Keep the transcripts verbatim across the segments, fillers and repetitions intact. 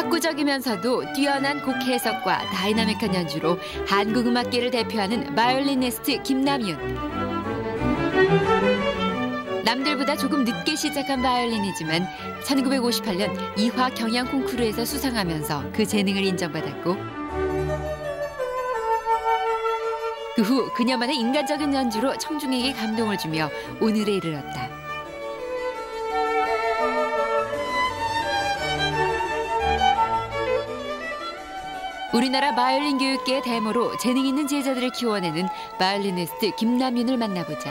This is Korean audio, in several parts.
학구적이면서도 뛰어난 곡 해석과 다이나믹한 연주로 한국 음악계를 대표하는 바이올리니스트 김남윤. 남들보다 조금 늦게 시작한 바이올린이지만 천구백오십팔 년 이화 경향 콩쿠르에서 수상하면서 그 재능을 인정받았고 그 후 그녀만의 인간적인 연주로 청중에게 감동을 주며 오늘에 이르렀다. 우리나라 바이올린 교육계의 대모로 재능 있는 제자들을 키워내는 바이올리니스트 김남윤을 만나보자.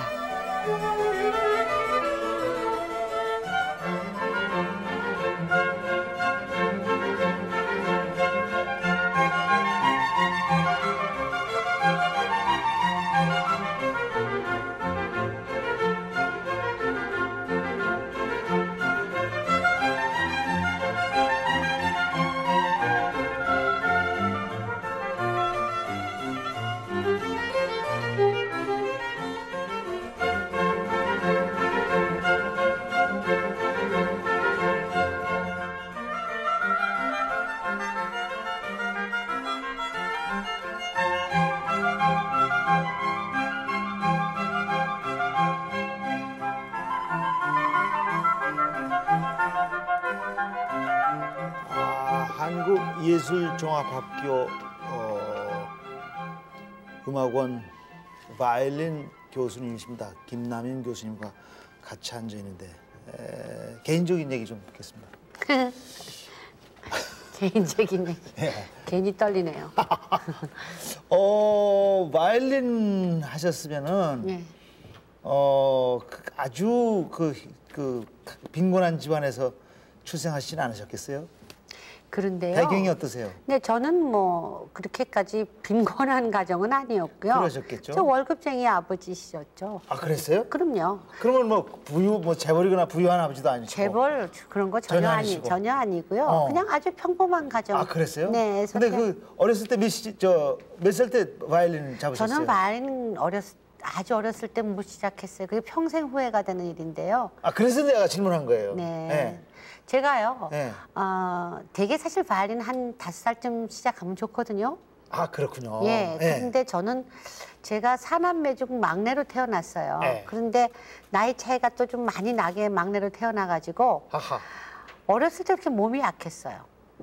한국예술종합학교 어, 음악원 바이올린 교수님이십니다. 김남윤 교수님과 같이 앉아 있는데 에, 개인적인 얘기 좀 듣겠습니다. 개인적인 얘기. 네. 괜히 떨리네요. 어, 바이올린 하셨으면은 네. 어, 아주 그, 그 빈곤한 집안에서 출생하시진 않으셨겠어요? 그런데요. 배경이 어떠세요? 네, 저는 뭐 그렇게까지 빈곤한 가정은 아니었고요. 그러셨겠죠. 저 월급쟁이 아버지셨죠. 아, 그랬어요? 그럼요. 그러면 뭐 부유, 뭐 재벌이거나 부유한 아버지도 아니고. 재벌 그런 거 전혀, 전혀 아니 전혀 아니고요. 어. 그냥 아주 평범한 가정. 아, 그랬어요? 네. 근데 그 어렸을 때 몇 저 몇 살 때 바이올린 잡으셨어요? 저는 바이올린 어렸을 아주 어렸을 때 못 시작했어요. 그게 평생 후회가 되는 일인데요. 아, 그래서 내가 질문한 거예요. 네. 네. 제가요, 네. 어, 되게 사실 바이올린 한 다섯 살쯤 시작하면 좋거든요. 아, 그렇군요. 예. 네. 그런데 저는 제가 사남매 중 막내로 태어났어요. 네. 그런데 나이 차이가 또 좀 많이 나게 막내로 태어나가지고 아하. 어렸을 때 그렇게 몸이 약했어요.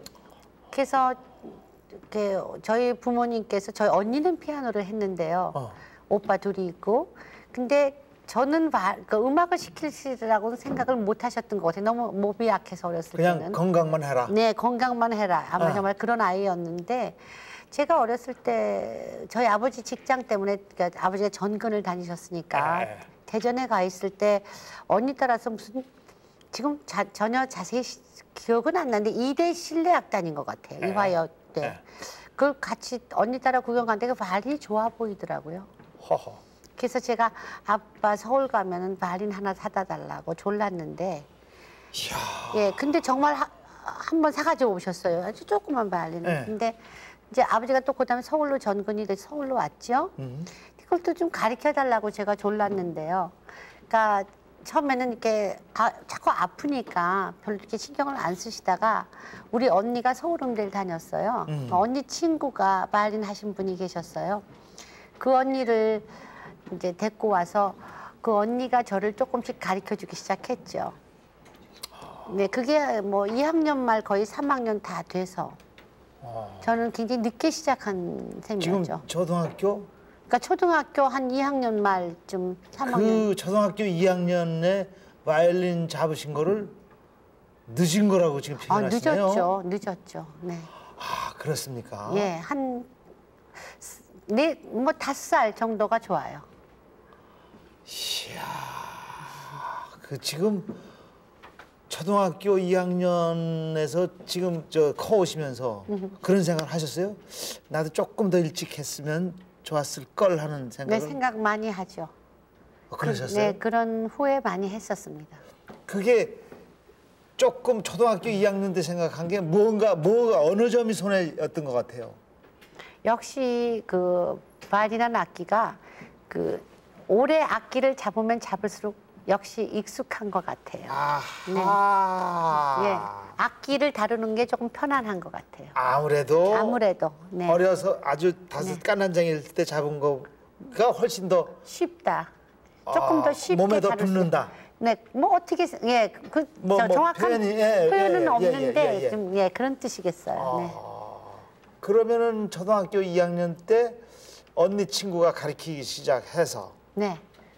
그래서 이렇게 저희 부모님께서 저희 언니는 피아노를 했는데요. 어. 오빠 둘이 있고. 근데 저는 바, 그 음악을 시키시라고는 생각을 못 하셨던 것 같아요. 너무 몸이 약해서 어렸을 그냥 때는. 그냥 건강만 해라. 네, 건강만 해라. 아마 어. 정말 그런 아이였는데 제가 어렸을 때 저희 아버지 직장 때문에 그러니까 아버지가 전근을 다니셨으니까 에. 대전에 가 있을 때 언니 따라서 무슨 지금 자, 전혀 자세히 시, 기억은 안 나는데 이대 실내악단인 것 같아요. 에. 이화여 때. 에. 그걸 같이 언니 따라 구경 갔는데 바이올린이 좋아 보이더라고요. 허허. 그래서 제가 아빠 서울 가면은 바이올린 하나 사다 달라고 졸랐는데 이야. 예, 근데 정말 한 번 사가지고 오셨어요. 아주 조그만 바이올린을. 네. 근데 이제 아버지가 또 그다음에 서울로 전근이 돼서 서울로 왔죠. 음. 그걸 또 좀 가르쳐 달라고 제가 졸랐는데요. 그러니까 처음에는 이렇게 아, 자꾸 아프니까 별로 이렇게 신경을 안 쓰시다가 우리 언니가 서울음대를 다녔어요. 음. 언니 친구가 바이올린 하신 분이 계셨어요. 그 언니를 이제 데리고 와서 그 언니가 저를 조금씩 가르쳐주기 시작했죠. 네, 그게 뭐 이 학년 말 거의 삼 학년 다 돼서 어. 저는 굉장히 늦게 시작한 셈이었죠. 지금 초등학교? 그러니까 초등학교 한 이 학년 말쯤 삼 학년. 그 초등학교 이 학년에 바이올린 잡으신 거를 늦은 거라고 지금 아, 표현하시네요. 늦었죠. 늦었죠. 네. 아, 그렇습니까? 예, 한 네, 뭐 다섯 살 정도가 좋아요. 이야, 그 지금 초등학교 이 학년에서 지금 저 커오시면서 그런 생각을 하셨어요? 나도 조금 더 일찍 했으면 좋았을 걸 하는 생각을. 네, 생각 많이 하죠. 어, 그러셨어요? 네, 그런 후회 많이 했었습니다. 그게 조금 초등학교 이 학년 때 생각한 게 뭔가 뭐가 어느 점이 손해였던 것 같아요. 역시 그 바이올린이라는 악기가 그 오래 악기를 잡으면 잡을수록 역시 익숙한 것 같아요. 아하. 네. 예, 악기를 다루는 게 조금 편안한 것 같아요. 아무래도 아무래도 네. 어려서 아주 다섯 네. 깐난장일 때 잡은 거가 훨씬 더 쉽다. 조금 아, 더 쉽게 몸에 더 다룰 수- 붙는다. 네, 뭐 어떻게 예, 그 뭐, 저 뭐 정확한 표현이, 예, 표현은 예, 예, 없는데 예, 예, 예. 좀 예, 그런 뜻이겠어요. 아, 네. 그러면은 초등학교 이 학년 때 언니 친구가 가르치기 시작해서 네.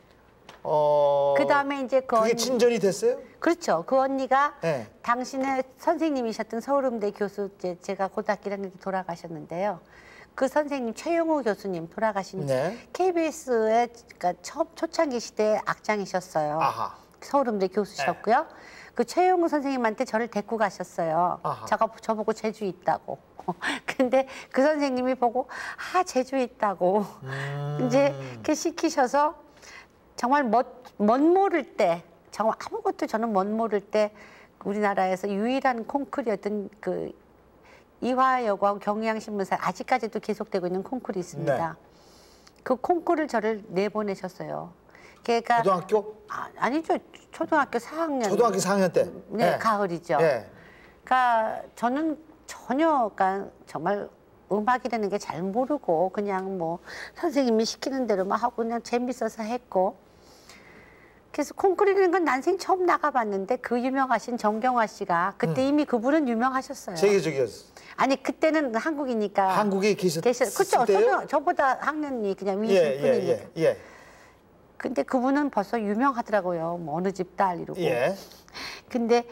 어 그다음에 이제 그 그게 언니- 진전이 됐어요? 그렇죠. 그 언니가 네. 당신의 선생님이셨던 서울음대 교수 제- 제가 고등학교 일 학년 때 돌아가셨는데요. 그 선생님 최용호 교수님 돌아가신 네. 케이비에스의 그러니까 처음 초창기 시대에 악장이셨어요. 아하. 서울음대 교수셨고요. 그 최용호 선생님한테 저를 데리고 가셨어요. 아하. 제가 저보고 제주 있다고. 근데 그 선생님이 보고 아 제주 있다고 음. 이제 이렇게 시키셔서 정말 멋, 멋 모를 때 정말 아무것도 저는 멋 모를 때 우리나라에서 유일한 콩쿨이었던 그 이화여고하고 경향신문사 아직까지도 계속되고 있는 콩쿨이 있습니다. 네. 그 콩쿨을 저를 내보내셨어요. 그러니까 고등학교? 아, 아니죠. 초등학교 사 학년. 초등학교 사 학년 때. 네, 예. 가을이죠. 예. 그러니까 저는 전혀 그러니까 정말 음악이라는 게 잘 모르고 그냥 뭐 선생님이 시키는 대로만 하고 그냥 재밌어서 했고 그래서 콩쿠르라는 건 난생 처음 나가봤는데 그 유명하신 정경화 씨가 그때 음. 이미 그분은 유명하셨어요. 세계적이었어. 아니 그때는 한국이니까 한국에 계셨 계셨 그렇죠. 때요? 저는 저보다 학년이 그냥 위실 예, 뿐이니까. 예, 예, 예. 근데 그분은 벌써 유명하더라고요. 뭐 어느 집 딸 이러고. 예. 근데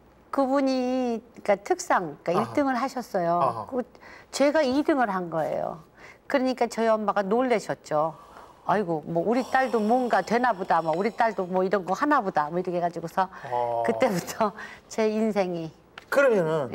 그분이 그러니까 특상 그러니까 아하. 일 등을 하셨어요. 아하. 그 제가 이 등을 한 거예요. 그러니까 저희 엄마가 놀라셨죠. 아이고 뭐 우리 딸도 뭔가 되나 보다. 뭐 우리 딸도 뭐 이런 거 하나 보다. 뭐 이렇게 해가지고서 아. 그때부터 제 인생이 그러면은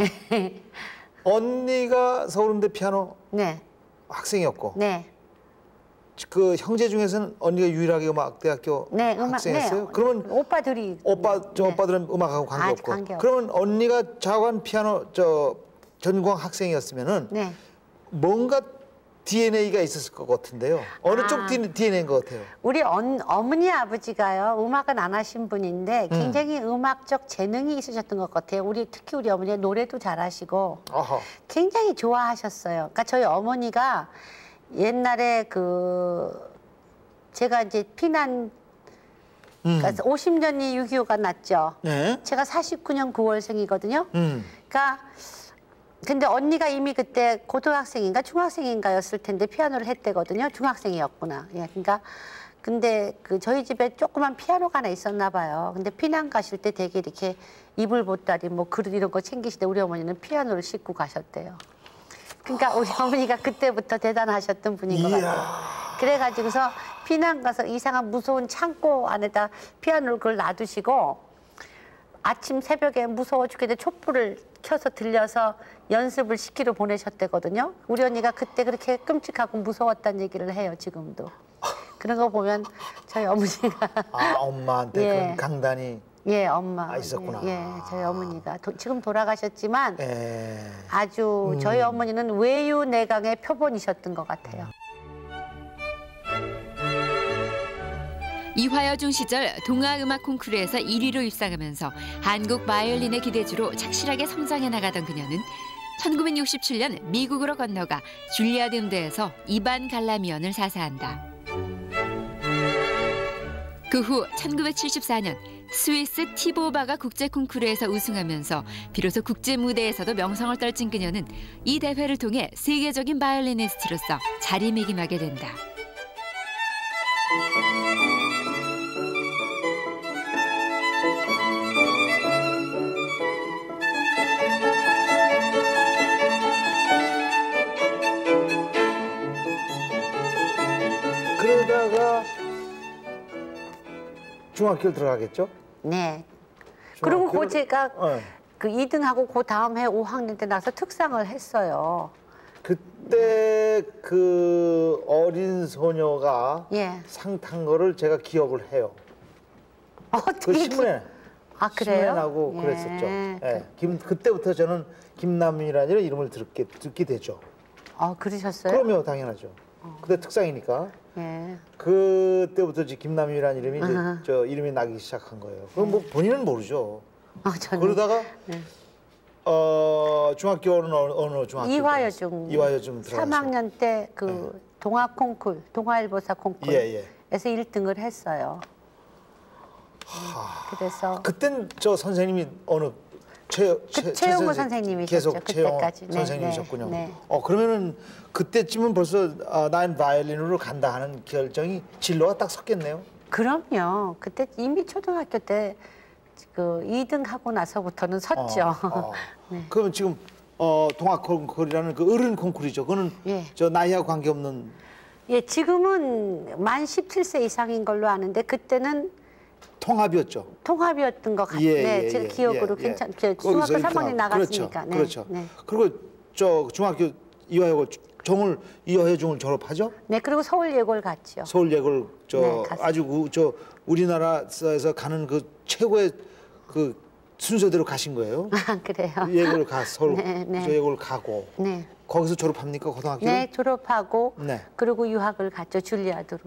언니가 서울음대 피아노 네, 학생이었고 네, 그 형제 중에서는 언니가 유일하게 음악대학교 네, 음악, 학생이었어요? 네. 그러면 오빠들이 오빠 저 네. 오빠들은 음악하고 관계없고. 아, 관계없- 그러면 언니가 자관 피아노 저 전공 학생이었으면은 네. 뭔가 디엔에이가 있었을 것 같은데요. 어느 아. 쪽 디엔에이인 것 같아요? 우리 언, 어머니 아버지가요 음악은 안 하신 분인데 음. 굉장히 음악적 재능이 있으셨던 것 같아요. 우리 특히 우리 어머니가 노래도 잘하시고 아하. 굉장히 좋아하셨어요. 그러니까 저희 어머니가 옛날에 그 제가 이제 피난 음. 그러니까 오십 년이 육이오가 났죠. 네. 제가 사십구 년 구월생이거든요. 음. 그러니까 근데 언니가 이미 그때 고등학생인가 중학생인가였을 텐데 피아노를 했대거든요. 중학생이었구나. 예, 그러니까 근데 그 저희 집에 조그만 피아노가 하나 있었나 봐요. 근데 피난 가실 때 되게 이렇게 이불 보따리 뭐 그릇 이런 거 챙기실 때 우리 어머니는 피아노를 싣고 가셨대요. 그러니까 우리 어머니가 그때부터 대단하셨던 분인 것 같아요. 그래가지고서 피난 가서 이상한 무서운 창고 안에다 피아노를 그걸 놔두시고 아침 새벽에 무서워 죽겠는데 촛불을 켜서 들려서 연습을 시키러 보내셨대거든요. 우리 언니가 그때 그렇게 끔찍하고 무서웠다는 얘기를 해요, 지금도. 그런 거 보면 저희 어머니가 아 엄마한테 예. 그런 강단이. 예, 엄마. 아, 있었구나. 예, 저희 어머니가 도, 지금 돌아가셨지만 예. 아주 저희 어머니는 외유 내강의 표본이셨던 것 같아요. 이화여중 시절 동아음악 콩쿠르에서 일 위로 입상하면서 한국 바이올린의 기대주로 착실하게 성장해 나가던 그녀는 천구백육십칠 년 미국으로 건너가 줄리아드 음대에서 이반 갈라미언을 사사한다. 그 후 천구백칠십사 년 스위스 티보바가 국제 콩쿠르에서 우승하면서 비로소 국제 무대에서도 명성을 떨친 그녀는 이 대회를 통해 세계적인 바이올리니스트로서 자리매김하게 된다. 그러다가 중학교를 들어가겠죠? 네. 그리고 그 중학교를- 제가 어. 그 이 등하고 그 다음 해 오 학년 때 나서 특상을 했어요. 그때 그 어린 소녀가 예. 상 탄 거를 제가 기억을 해요. 그 어떻게 신문에 아, 그래요? 신문에 나고 예. 그랬었죠. 예. 김, 그때부터 저는 김남민이라는 이름을 듣게, 듣게 되죠. 아, 그러셨어요? 그럼요, 당연하죠. 그때 특상이니까. 예. 그때부터 이제 김남희라는 이름이 이제 아하. 저 이름이 나기 시작한 거예요. 그럼 뭐 본인은 모르죠. 어, 저는 그러다가 네. 어 중학교는 어느, 어느 중학교? 이화여중 이화여중 들어가서 삼 학년 때 그 동아 콩쿨, 동아일보사 콩쿨에서 예, 예. 일 등을 했어요. 그래서 그땐 저 선생님이 어느 최, 그 최영호 선생님이셨죠, 계속 최영호 그때까지. 네, 선생님이셨군요. 네, 네. 어 그러면은 그때쯤은 벌써 아, 난 바이올린으로 간다 하는 결정이 진로가 딱 섰겠네요. 그럼요. 그때 이미 초등학교 때 그 이 등 하고 나서부터는 섰죠. 어, 어. 네. 그러면 지금 어, 동아 콩쿨이라는 그 어른 콩쿨이죠. 그거는 예. 저 나이하고 관계없는 예, 지금은 만 십칠 세 이상인 걸로 아는데 그때는 통합이었죠. 통합이었던 것 같아요. 예, 네, 예, 제가 예, 기억으로 예, 괜찮. 예. 그 중학교 거기서 삼 학년 일등하고. 나갔으니까. 그렇죠. 네, 그렇죠. 네. 그리고 저 중학교 이화여고 종을 이화여중을 졸업하죠. 네, 그리고 서울예고를 갔죠. 서울예고를 저 네, 갔어요. 아주 그, 저 우리나라에서 가는 그 최고의 그 순서대로 가신 거예요. 아, 그래요. 예고를 가 서울 네, 네. 저 예고를 가고 네. 거기서 졸업합니까 고등학교? 네, 졸업하고 네. 그리고 유학을 갔죠, 줄리아드로.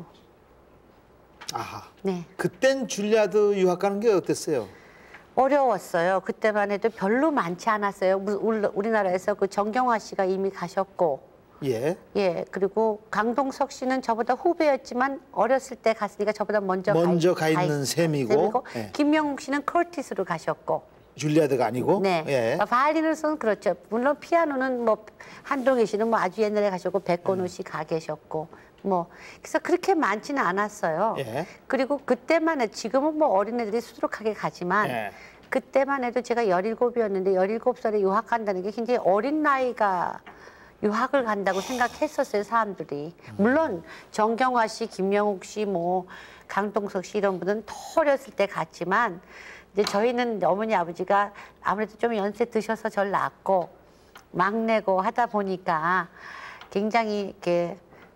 아하. 네. 그땐 줄리아드 유학 가는 게 어땠어요? 어려웠어요. 그때만 해도 별로 많지 않았어요. 무- 울- 우리나라에서 그 정경화 씨가 이미 가셨고, 예. 예, 그리고 강동석 씨는 저보다 후배였지만 어렸을 때 갔으니까 저보다 먼저, 먼저 가, 가 있는 있- 셈이고, 예. 김명욱 씨는 커티스로 가셨고, 줄리아드가 아니고. 네, 예. 그러니까 바이올린으로서는 그렇죠. 물론 피아노는 뭐 한동희 씨는 뭐 아주 옛날에 가셨고, 백건우 씨 가 계셨고, 뭐 그래서 그렇게 많지는 않았어요. 예. 그리고 그때만 해도 지금은 뭐 어린애들이 수두룩하게 가지만. 예. 그때만 해도 제가 열일곱이었는데 열일곱 살에 유학 간다는 게 굉장히 어린 나이가 유학을 간다고 생각했었어요, 사람들이. 물론 정경화 씨, 김명욱 씨, 뭐 강동석 씨 이런 분은 더 어렸을 때 갔지만 이제 저희는 어머니 아버지가 아무래도 좀 연세 드셔서 절 낳았고 막내고 하다 보니까 굉장히 이렇게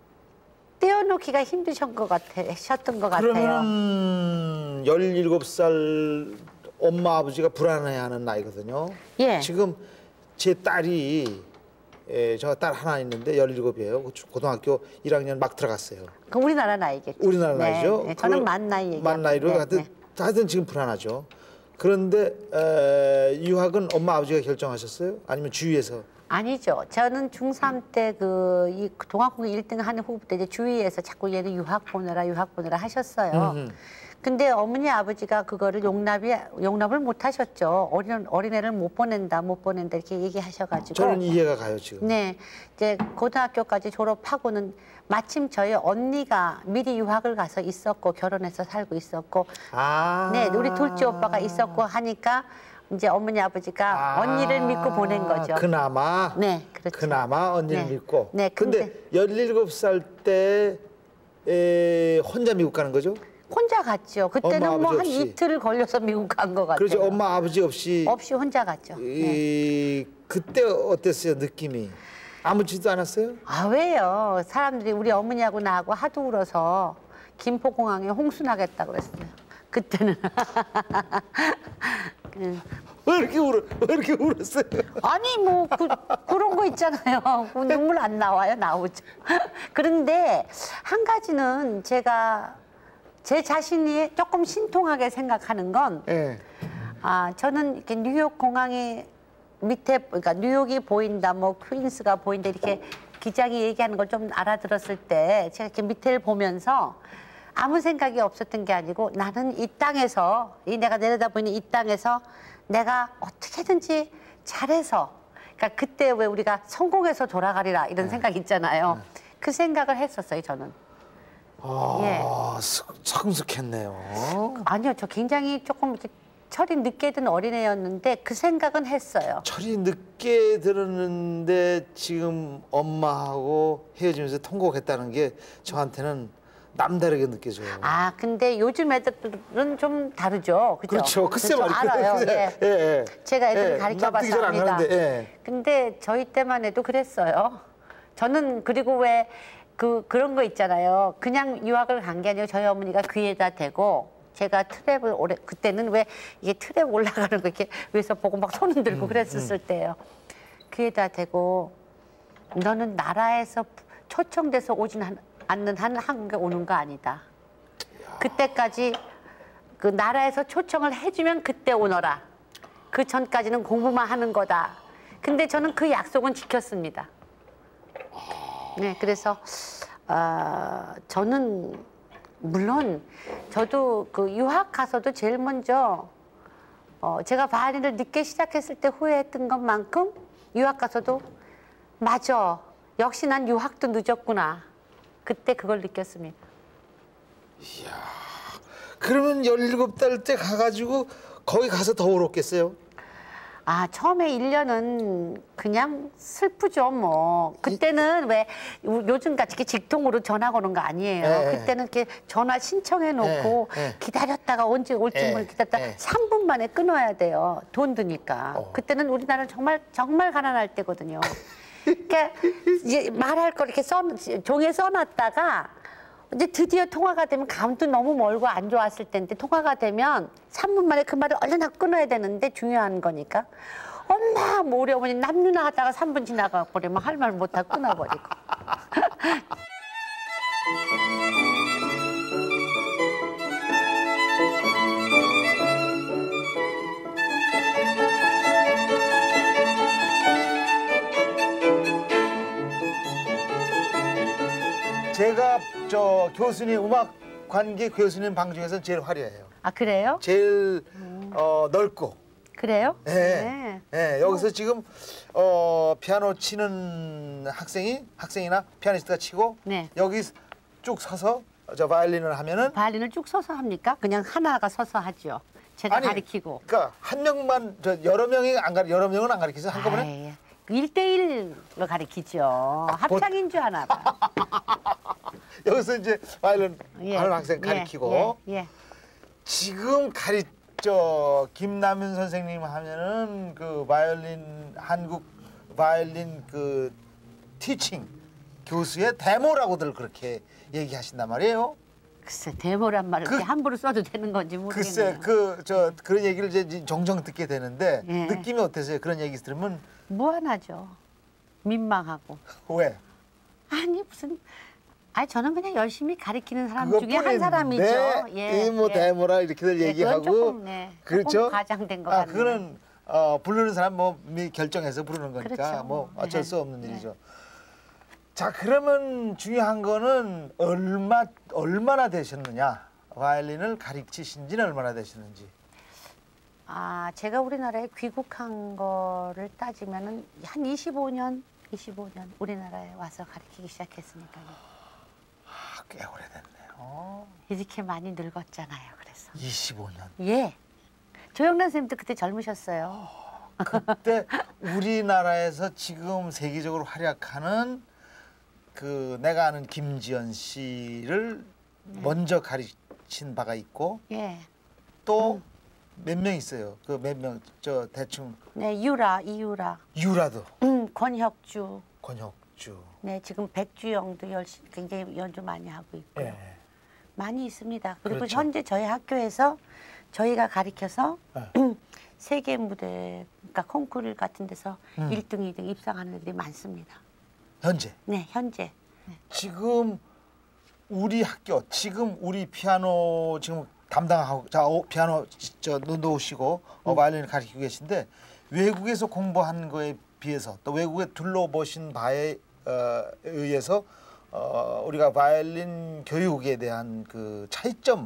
떼어놓기가 힘드셨던 것 같아, 셨던 것 같아요. 그러면 열일곱 살 엄마 아버지가 불안해하는 나이거든요. 예. 지금 제 딸이 예, 제가 딸 하나 있는데 열일곱이에요. 고등학교 일 학년 막 들어갔어요. 그 우리나라 나이겠죠. 우리나라 네, 나이죠. 네, 저는 그걸 만 나이 얘기합니다. 만 나이로 네, 하여튼, 네. 하여튼 지금 불안하죠. 그런데 에, 유학은 엄마 아버지가 결정하셨어요? 아니면 주위에서? 아니죠. 저는 중삼 때 그 이 동아공부 일 등 하는 후보 때 이제 주위에서 자꾸 얘는 유학 보내라 유학 보내라 하셨어요. 음흠. 근데 어머니 아버지가 그거를 용납이 용납을 못 하셨죠. 어린 어린애를 못 보낸다 못 보낸다 이렇게 얘기하셔가지고. 저는 이해가 가요 지금. 네, 이제 고등학교까지 졸업하고는 마침 저희 언니가 미리 유학을 가서 있었고 결혼해서 살고 있었고, 아. 네, 우리 둘째 오빠가 있었고 하니까 이제 어머니 아버지가 아, 언니를 믿고 보낸 거죠. 그나마. 네, 그렇죠. 그나마 언니를 네. 믿고. 네, 근데 열일곱 살 때 에, 혼자 미국 가는 거죠? 혼자 갔죠. 그때는 엄마, 뭐 한 아버지 없이. 이틀을 걸려서 미국 간 것 같아요. 그렇죠. 엄마 아버지 없이. 없이 혼자 갔죠. 네. 이, 그때 어땠어요 느낌이? 아무지도 않았어요? 아, 왜요? 사람들이 우리 어머니하고 나하고 하도 울어서 김포공항에 홍순하겠다고 그랬어요. 그때는. 그, 왜 이렇게 울어? 왜 이렇게 울었어요? 아니 뭐 그, 그런 거 있잖아요. 눈물 안 나와요? 나오죠. 그런데 한 가지는 제가 제 자신이 조금 신통하게 생각하는 건 예. 아, 저는 이렇게 뉴욕 공항이 밑에, 그러니까 뉴욕이 보인다, 뭐 퀸스가 보인다 이렇게 기장이 얘기하는 걸 좀 알아들었을 때 제가 이렇게 밑에를 보면서 아무 생각이 없었던 게 아니고 나는 이 땅에서, 이 내가 내려다보는 이 땅에서 내가 어떻게든지 잘해서, 그러니까 그때 왜 우리가 성공해서 돌아가리라 이런 생각 있잖아요. 그 생각을 했었어요, 저는. 아, 예. sk- 성숙했네요. 아니요, 저 굉장히 조금 이렇게 철이 늦게 든 어린애였는데 그 생각은 했어요. 철이 늦게 들었는데 지금 엄마하고 헤어지면서 통곡했다는 게 저한테는 남다르게 느껴져요. 아, 근데 요즘 애들은 좀 다르죠. 그죠? 그렇죠. 글쎄 그렇죠. 말이에요. 알아요. 글쎄. 예. 예, 예. 제가 애들 예, 가르쳐 납득이 봐서 잘안 압니다. 가는데, 예. 근데 저희 때만 해도 그랬어요. 저는 그리고 왜 그 그런 거 있잖아요. 그냥 유학을 간 게 아니고 저희 어머니가 귀에다 대고 제가 트랩을 오래, 그때는 왜 이게 트랩 올라가는 거 이렇게 위에서 보고 막 손 흔들고 음, 그랬었을 때예요. 귀에다 대고 너는 나라에서 초청돼서 오진 않, 않는 한 한국에 오는 거 아니다. 그때까지 그 나라에서 초청을 해주면 그때 오너라. 그 전까지는 공부만 하는 거다. 근데 저는 그 약속은 지켰습니다. 네, 그래서 어, 저는 물론 저도 그 유학 가서도 제일 먼저 어, 제가 바이올린을 늦게 시작했을 때 후회했던 것만큼 유학 가서도 맞아. 역시 난 유학도 늦었구나. 그때 그걸 느꼈습니다. 이야, 그러면 열일곱 달 때 가가지고 거기 가서 더 울었겠어요? 아, 처음에 일 년은 그냥 슬프죠, 뭐. 그때는 왜 요즘같이 이렇게 직통으로 전화 거는 거 아니에요. 네. 그때는 이렇게 전화 신청해 놓고 네. 네. 기다렸다가 언제 올지 네. 모르 기다렸다 네. 삼 분 만에 끊어야 돼요. 돈 드니까. 어. 그때는 우리나라는 정말 정말 가난할 때거든요. 그러니까 이제 말할 거 이렇게 써 종이에 써놨다가 이제 드디어 통화가 되면 감도 너무 멀고 안 좋았을 때인데 통화가 되면 삼 분 만에 그 말을 얼른 끊어야 되는데 중요한 거니까 엄마 뭐 우리 어머니 남누나 하다가 삼 분 지나가 버리면 할 말 못하고 끊어버리고. 제가 저 교수님 음악 관계 교수님 방 중에서 제일 화려해요. 아 그래요? 제일 어, 넓고. 그래요? 예. 네. 예, 여기서 지금 어, 피아노 치는 학생이 학생이나 피아니스트가 치고 네. 여기 쭉 서서 저 바이올린을 하면은 바이올린을 쭉 서서 합니까? 그냥 하나가 서서 하죠. 제가 아니, 가르치고. 그러니까 한 명만 저 여러 명이 안 가르 여러 명은 안 가르치세요 한꺼번에? 일대일로 가르치죠. 합창인 줄 아나 봐. 여기서 이제 바이올린 예, 하는 학생 예, 가르치고 예, 예. 지금 가르 저 김남윤 선생님 하면은 그 바이올린 한국 바이올린 그 티칭 교수의 데모라고들 그렇게 얘기하신단 말이에요. 글쎄 데모란 말을 그- 이렇게 함부로 써도 되는 건지 모르겠네요. 글쎄 그 저 그런 얘기를 이제 종종 듣게 되는데 예. 느낌이 어떠세요? 그런 얘기 들으면 무한하죠. 민망하고. 왜? 아니 무슨 아니 저는 그냥 열심히 가르치는 사람 중에 한 사람이죠. 네, 이뭐 예. 데모라 이렇게들 예, 얘기하고 그건 조금, 네, 조금 그렇죠? 과장된 것 아, 같네요. 그거는 어, 부르는 사람 뭐 미- 결정해서 부르는 거니까 그렇죠. 뭐 어쩔 네. 수 없는 네. 일이죠. 자 그러면 중요한 거는 얼마 얼마나 되셨느냐? 바이올린을 가르치신 지는 얼마나 되셨는지. 아 제가 우리나라에 귀국한 거를 따지면은 한 이십오 년, 이십오 년 우리나라에 와서 가르치기 시작했으니까요. 아, 꽤 오래됐네요. 이렇게 많이 늙었잖아요. 그래서. 이십오 년. 예. 조영란 선생님도 그때 젊으셨어요. 그때 우리나라에서 지금 세계적으로 활약하는 그 내가 아는 김지연 씨를 네. 먼저 가르친 바가 있고 예. 또 음. 몇 명 있어요. 그 몇 명 저 대충 네, 유라, 이유라, 유라도 음, 권혁주, 권혁주. 네, 지금 백주영도 열심히 굉장히 연주 많이 하고 있고요. 예. 많이 있습니다. 그리고 그렇죠. 현재 저희 학교에서 저희가 가르쳐서 네. 세계 무대, 그러니까 콩쿠르 같은 데서 음. 일 등, 이 등 입상하는 애들이 많습니다. 현재 네, 현재. 네. 지금 우리 학교 지금 우리 피아노 지금 담당하고 자 오, 피아노 저 놓으시고 어, 바이올린을 가르치고 계신데 외국에서 공부한 거에 비해서 또 외국에 둘러보신 바에 어, 의해서 어, 우리가 바이올린 교육에 대한 그 차이점은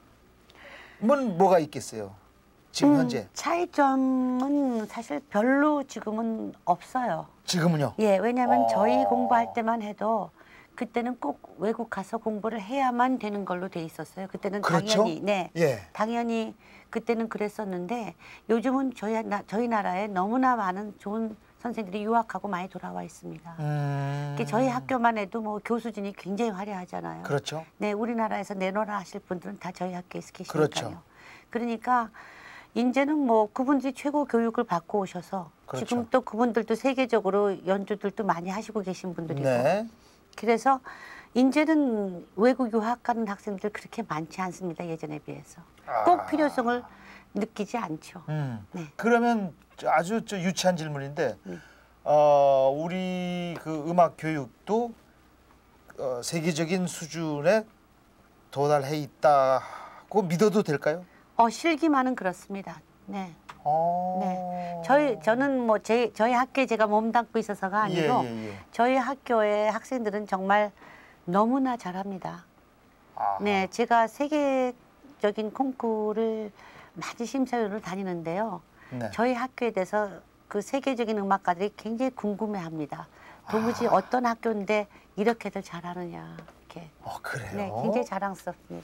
뭐가 있겠어요? 지금 음, 현재 차이점은 사실 별로 지금은 없어요. 지금은요? 예, 왜냐하면 어. 저희 공부할 때만 해도 그때는 꼭 외국 가서 공부를 해야만 되는 걸로 돼 있었어요. 그때는 그렇죠? 당연히 네, 예. 당연히 그때는 그랬었는데 요즘은 저희 나, 저희 나라에 너무나 많은 좋은 선생들이 유학하고 많이 돌아와 있습니다. 음. 특히 저희 학교만 해도 뭐 교수진이 굉장히 화려하잖아요. 그렇죠. 네, 우리나라에서 내노라 하실 분들은 다 저희 학교에서 계시니까요. 그렇죠. 그러니까 이제는 뭐 그분들이 최고 교육을 받고 오셔서 그렇죠. 지금 또 그분들도 세계적으로 연주들도 많이 하시고 계신 분들이고 네. 그래서 이제는 외국 유학 가는 학생들 그렇게 많지 않습니다. 예전에 비해서. 꼭 아. 필요성을 느끼지 않죠. 음. 네. 그러면 저 아주 저 유치한 질문인데 네. 어, 우리 그 음악 교육도 어, 세계적인 수준에 도달해 있다고 믿어도 될까요? 어, 실기만은 그렇습니다. 네. 어... 네. 저희 저는 뭐 제 저희 학교에 제가 몸담고 있어서가 아니고 예, 예, 예. 저희 학교의 학생들은 정말 너무나 잘합니다. 아. 네, 제가 세계적인 콩쿠르를 많이 심사위원을 다니는데요. 네. 저희 학교에 대해서 그 세계적인 음악가들이 굉장히 궁금해합니다. 도무지 아. 어떤 학교인데 이렇게들 잘하느냐 이렇게. 어, 그래요? 네, 굉장히 자랑스럽습니다.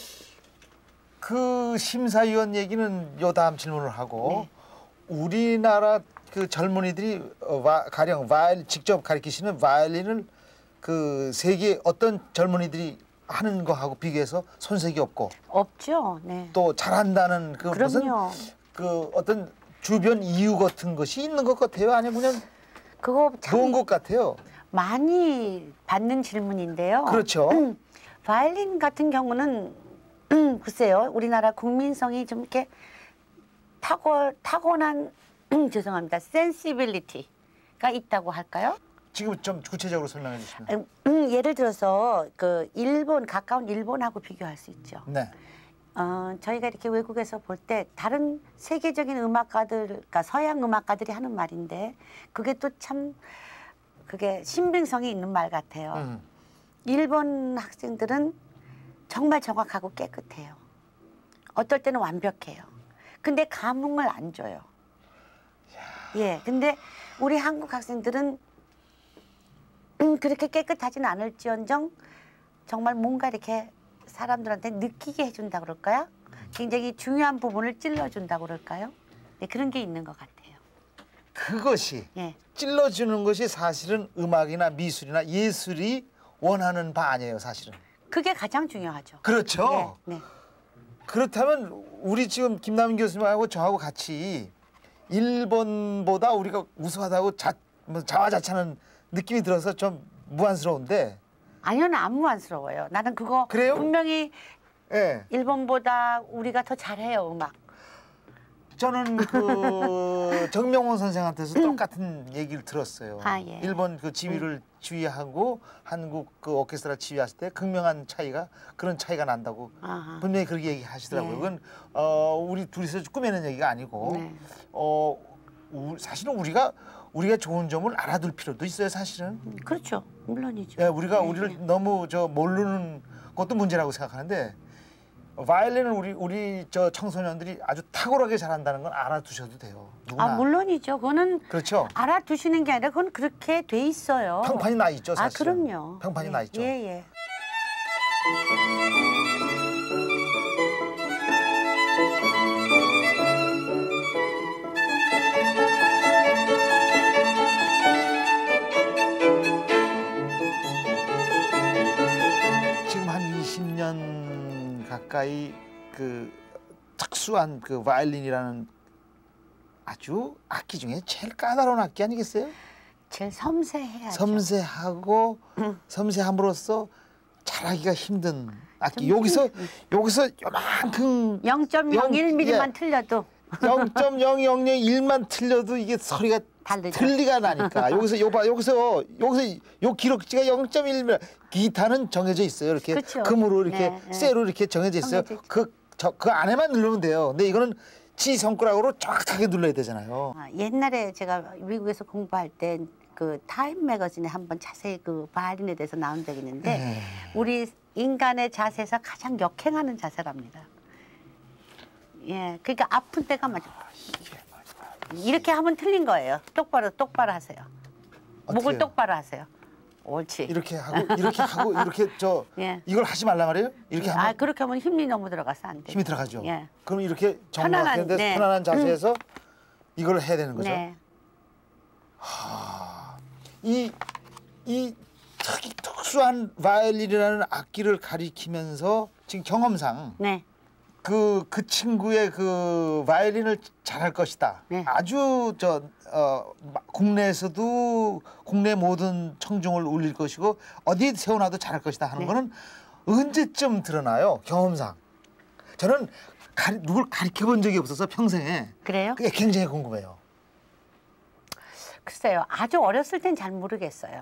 그 심사위원 얘기는 요 다음 질문을 하고 네. 우리나라 그 젊은이들이 어, 와, 가령 바이올린 직접 가르치시는 바이올린을 그 세계 어떤 젊은이들이 하는 거하고 비교해서 손색이 없고 없죠. 네. 또 잘한다는 그 무슨 그럼요. 그 어떤 주변 이유 같은 것이 있는 것 같아요. 아니면 그냥 그거 참 좋은 것 같아요. 많이 받는 질문인데요. 그렇죠. 음, 바이올린 같은 경우는 음, 글쎄요, 우리나라 국민성이 좀 이렇게 타고 타고난 음, 죄송합니다, 센시빌리티가 있다고 할까요? 지금 좀 구체적으로 설명해 주시면. 음, 예를 들어서 그 일본 가까운 일본하고 비교할 수 있죠. 네. 어, 저희가 이렇게 외국에서 볼 때 다른 세계적인 음악가들, 그러니까 서양 음악가들이 하는 말인데 그게 또 참 그게 신빙성이 있는 말 같아요. 음. 일본 학생들은 정말 정확하고 깨끗해요. 어떨 때는 완벽해요. 근데 감흥을 안 줘요. 예, 근데 우리 한국 학생들은 음, 그렇게 깨끗하지는 않을지언정 정말 뭔가 이렇게 사람들한테 느끼게 해준다 그럴까요? 굉장히 중요한 부분을 찔러준다 그럴까요? 네, 그런 게 있는 것 같아요. 그것이 예. 찔러주는 것이 사실은 음악이나 미술이나 예술이 원하는 바 아니에요, 사실은. 그게 가장 중요하죠. 그렇죠. 네, 네. 그렇다면 우리 지금 김남인 교수님하고 저하고 같이 일본보다 우리가 우수하다고 자, 뭐 자화자찬하는 느낌이 들어서 좀 무안스러운데. 아니요, 안 무안스러워요. 나는 그거 그래요? 분명히 예. 일본보다 우리가 더 잘해요, 음악. 저는 그 정명원 선생한테서 똑같은 얘기를 들었어요. 아, 예. 일본 그 지휘를 지휘하고 한국 그 오케스트라 지휘했을 때 극명한 차이가 그런 차이가 난다고 아하. 분명히 그렇게 얘기하시더라고요. 네. 그건 어, 우리 둘이서 꾸며낸 얘기가 아니고 네. 어, 우, 사실은 우리가 우리가 좋은 점을 알아둘 필요도 있어요, 사실은. 그렇죠, 물론이죠. 예, 우리가 네, 우리를 네. 너무 저 모르는 것도 문제라고 생각하는데 바이올린은 우리 우리 저 청소년들이 아주 탁월하게 잘한다는 건 알아두셔도 돼요. 누구나. 아, 물론이죠. 그거는 그렇죠. 알아두시는 게 아니라 그건 그렇게 돼 있어요. 평판이 나 있죠, 아, 사실. 그럼요. 평판이 예, 나 있죠. 예, 예. 지금 한 이십 년 가까이 그 특수한 그 바이올린이라는 아주 악기 중에 제일 까다로운 악기 아니겠어요? 제일 섬세해야죠. 섬세하고 음. 섬세함으로써 잘하기가 힘든 악기. 좀 여기서 여기서 요만큼 영 점 영일 밀리미터만 예. 틀려도 영 점 영영영일만 틀려도 이게 소리가 다르죠. 틀리가 나니까 여기서 요봐 여기서 여기서 요 기록지가 영 점 일 밀리미터 기타는 정해져 있어요. 이렇게 그쵸. 금으로 이렇게 네, 네. 쇠로 이렇게 정해져 있어요. 정해져 있죠. 그 저 그 안에만 누르면 돼요. 근데 이거는 지 손가락으로 정확하게 눌러야 되잖아요. 아, 옛날에 제가 미국에서 공부할 때 그 타임 매거진에 한번 자세히 그 바이올린에 대해서 나온 적이 있는데 네. 우리 인간의 자세에서 가장 역행하는 자세랍니다. 예, 그러니까 아픈 때가 맞아. 이렇게 하면 틀린 거예요. 똑바로 똑바로 하세요. 목을 어떻게요? 똑바로 하세요. 옳지. 이렇게 하고 이렇게 하고 이렇게 저 예. 이걸 하지 말라 말이에요. 이렇게 하면 아, 그렇게 하면 힘이 너무 들어가서 안 돼요. 힘이 들어가죠. 예. 그럼 이렇게 편안한, 정확한데 네. 편안한 자세에서 이걸 해야 되는 거죠. 네. 이, 이 특, 특수한 바이올린이라는 악기를 가리키면서 지금 경험상 네. 그, 그 친구의 그 바이올린을 잘할 것이다. 네. 아주 저, 어, 마- 국내에서도 국내 모든 청중을 울릴 것이고 어디 세워놔도 잘할 것이다 하는 네. 거는 언제쯤 드러나요? 경험상. 저는 가리, 누굴 가르쳐 본 적이 없어서 평생에 그래요? 그게 굉장히 궁금해요. 글쎄요. 아주 어렸을 땐 잘 모르겠어요.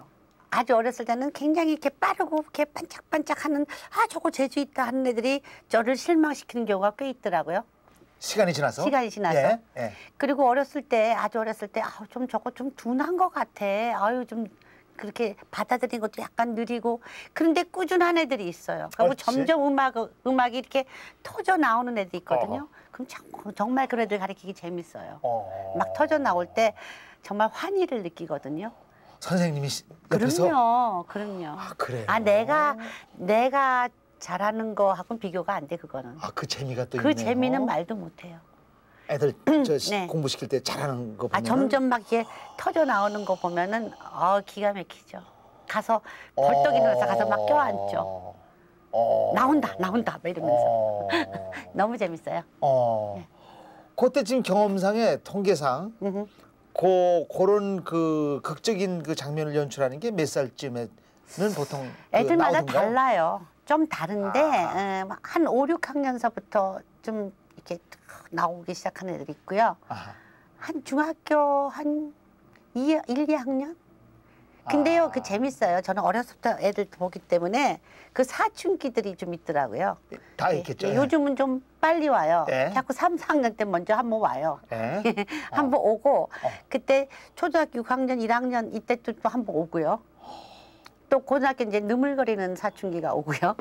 아주 어렸을 때는 굉장히 이렇게 빠르고 이렇게 반짝반짝하는 아 저거 재주 있다 하는 애들이 저를 실망시키는 경우가 꽤 있더라고요. 시간이 지나서? 시간이 지나서. 예, 예. 그리고 어렸을 때 아주 어렸을 때 아우 좀 저거 좀 둔한 것 같아. 아유 좀 그렇게 받아들이는 것도 약간 느리고 그런데 꾸준한 애들이 있어요. 그리고 그렇지. 점점 음악 음악이 이렇게 터져 나오는 애들이 있거든요. 어허. 그럼 참, 정말 그런 애들 가르치기 재밌어요. 어. 막 터져 나올 때 정말 환희를 느끼거든요. 선생님이 시- 옆에서? 그럼요, 그럼요. 아, 그래요? 아 내가 내가 잘하는 거하고는 비교가 안 돼 그거는. 아, 그 재미가 또 그 있네요. 재미는 말도 못해요. 애들 저 네. 공부시킬 때 잘하는 거 보면 아 점점 막 이게 터져 나오는 거 보면은 어 기가 막히죠. 가서 벌떡 일어나서 가서 막 껴안죠. 어. 나온다, 나온다, 막 이러면서 어. 너무 재밌어요. 어. 네. 그때 지금 경험상의 통계상 음흠. 고 그런 그 극적인 그 장면을 연출하는 게 몇 살쯤에는 보통 그 애들마다 나오던가요? 달라요. 좀 다른데 아. 음, 한 오, 육 학년서부터 좀 이렇게 나오기 시작하는 애들이 있고요. 아하. 한 중학교 한 이, 일, 이 학년? 근데요, 아. 그 재밌어요. 저는 어렸을 때 애들 보기 때문에 그 사춘기들이 좀 있더라고요. 다 예, 있겠죠. 예, 요즘은 좀 빨리 와요. 예. 자꾸 삼, 사 학년 때 먼저 한번 와요. 예. 한번 오고 어. 그때 초등학교 육 학년, 일 학년 이때 또 한번 오고요. 또 고등학교 이제 느물거리는 사춘기가 오고요.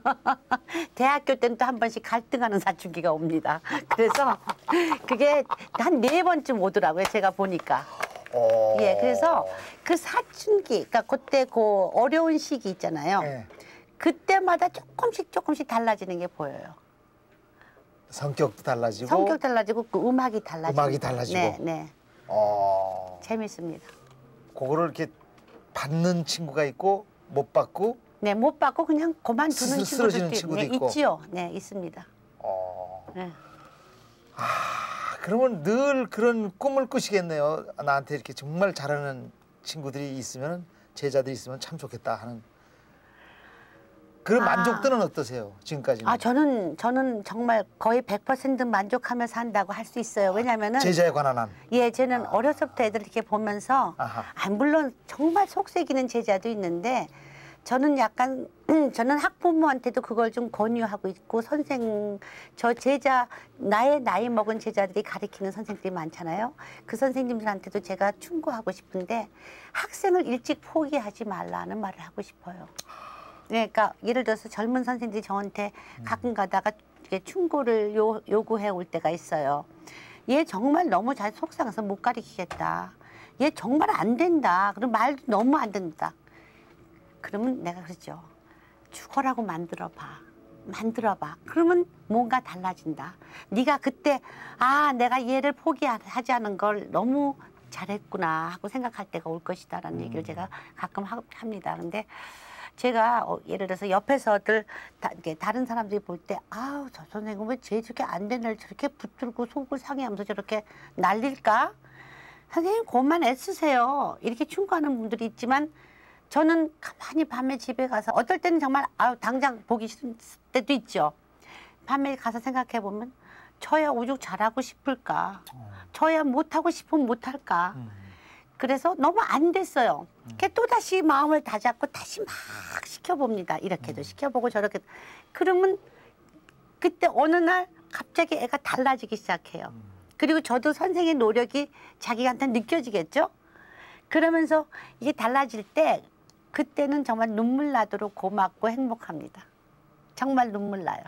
대학교 때는 또 한 번씩 갈등하는 사춘기가 옵니다. 그래서 그게 한 네 번쯤 오더라고요. 제가 보니까. 어. 예, 그래서 그 사춘기, 그러니까 그때 그 어려운 시기 있잖아요. 예. 그때마다 조금씩 조금씩 달라지는 게 보여요. 성격도 달라지고 성격 달라지고 그 음악이 달라지고. 음악이 달라지고. 네, 네. 어. 재밌습니다. 그거를 이렇게 받는 친구가 있고 못 받고 네, 못 받고 그냥 그만두는 스스로 쓰러지는 친구들도 친구도 네, 있고. 있지요. 네, 있습니다. 어. 네. 아, 그러면 늘 그런 꿈을 꾸시겠네요. 나한테 이렇게 정말 잘하는 친구들이 있으면 제자들이 있으면 참 좋겠다 하는 그런 아. 만족도는 어떠세요? 지금까지는 아, 저는 저는 정말 거의 백 퍼센트 만족하면서 한다고 할 수 있어요. 왜냐면은 제자에 관한 한. 예, 저는 어려서부터 애들 이렇게 보면서 아하. 아, 물론 정말 속색이는 제자도 있는데 저는 약간 저는 학부모한테도 그걸 좀 권유하고 있고 선생 저 제자 나의 나이 먹은 제자들이 가르치는 선생님들이 많잖아요. 그 선생님들한테도 제가 충고하고 싶은데 학생을 일찍 포기하지 말라는 말을 하고 싶어요. 네, 그러니까 예를 들어서 젊은 선생님들이 저한테 가끔 가다가 이렇게 충고를 요, 요구해 올 때가 있어요. 얘 정말 너무 잘 속상해서 못 가르치겠다. 얘 정말 안 된다. 그럼 말도 너무 안 된다. 그러면 내가 그러죠. 죽어라고 만들어봐. 만들어봐. 그러면 뭔가 달라진다. 네가 그때 아 내가 얘를 포기하지 않은 걸 너무 잘했구나 하고 생각할 때가 올 것이다라는 음. 얘기를 제가 가끔 하, 합니다. 근데 제가 어, 예를 들어서 옆에서들 다, 이렇게 다른 사람들이 볼 때 아우 저 선생님 왜 쟤 저렇게 안 되는 애를 저렇게 붙들고 속을 상해하면서 저렇게 날릴까? 선생님 그만 애쓰세요. 이렇게 충고하는 분들이 있지만 저는 가만히 밤에 집에 가서 어떨 때는 정말 아우 당장 보기 싫은 때도 있죠. 밤에 가서 생각해 보면 저야 오죽 잘하고 싶을까? 저야 못하고 싶으면 못할까? 음. 그래서 너무 안 됐어요. 또 다시 마음을 다잡고 다시 막 시켜봅니다. 이렇게도 시켜보고 저렇게. 그러면 그때 어느 날 갑자기 애가 달라지기 시작해요. 그리고 저도 선생의 노력이 자기한테 느껴지겠죠? 그러면서 이게 달라질 때 그때는 정말 눈물 나도록 고맙고 행복합니다. 정말 눈물 나요.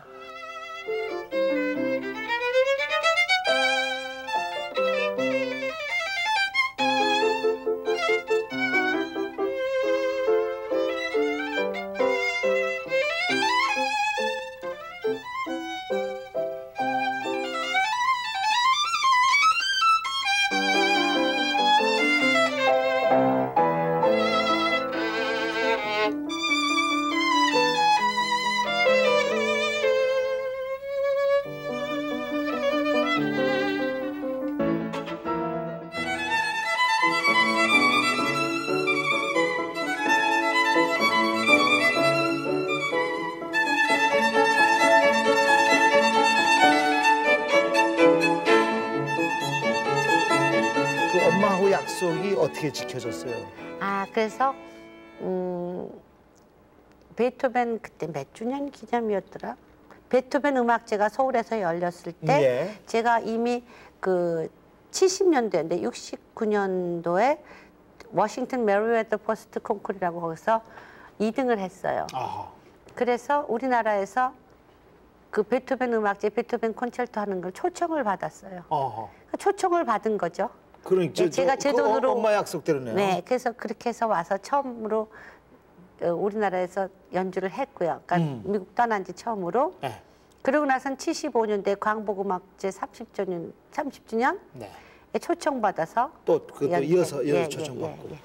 그 엄마하고 약속이 어떻게 지켜졌어요? 아, 그래서 음, 베토벤 그때 몇 주년 기념이었더라? 베토벤 음악제가 서울에서 열렸을 때 예. 제가 이미 그 칠십 년도인데 육십구 년도에 워싱턴 메리웨더 포스트 콩쿠르라고 거기서 이 등을 했어요. 아하. 그래서 우리나라에서 그 베토벤 음악제, 베토벤 콘체르토 하는 걸 초청을 받았어요. 어허. 초청을 받은 거죠. 그러니까 네, 제가 제 돈으로 그 엄마 약속대로네요. 네, 그래서 그렇게 해서 와서 처음으로 어, 우리나라에서 연주를 했고요. 그러니까 음. 미국 떠난 지 처음으로. 네. 그러고 나선 칠십오 년대 광복음악제 삼십 주년, 삼십 주년 네. 초청받아서 또 그것도 연- 이어서 이어서 예, 예, 초청받고. 예, 예.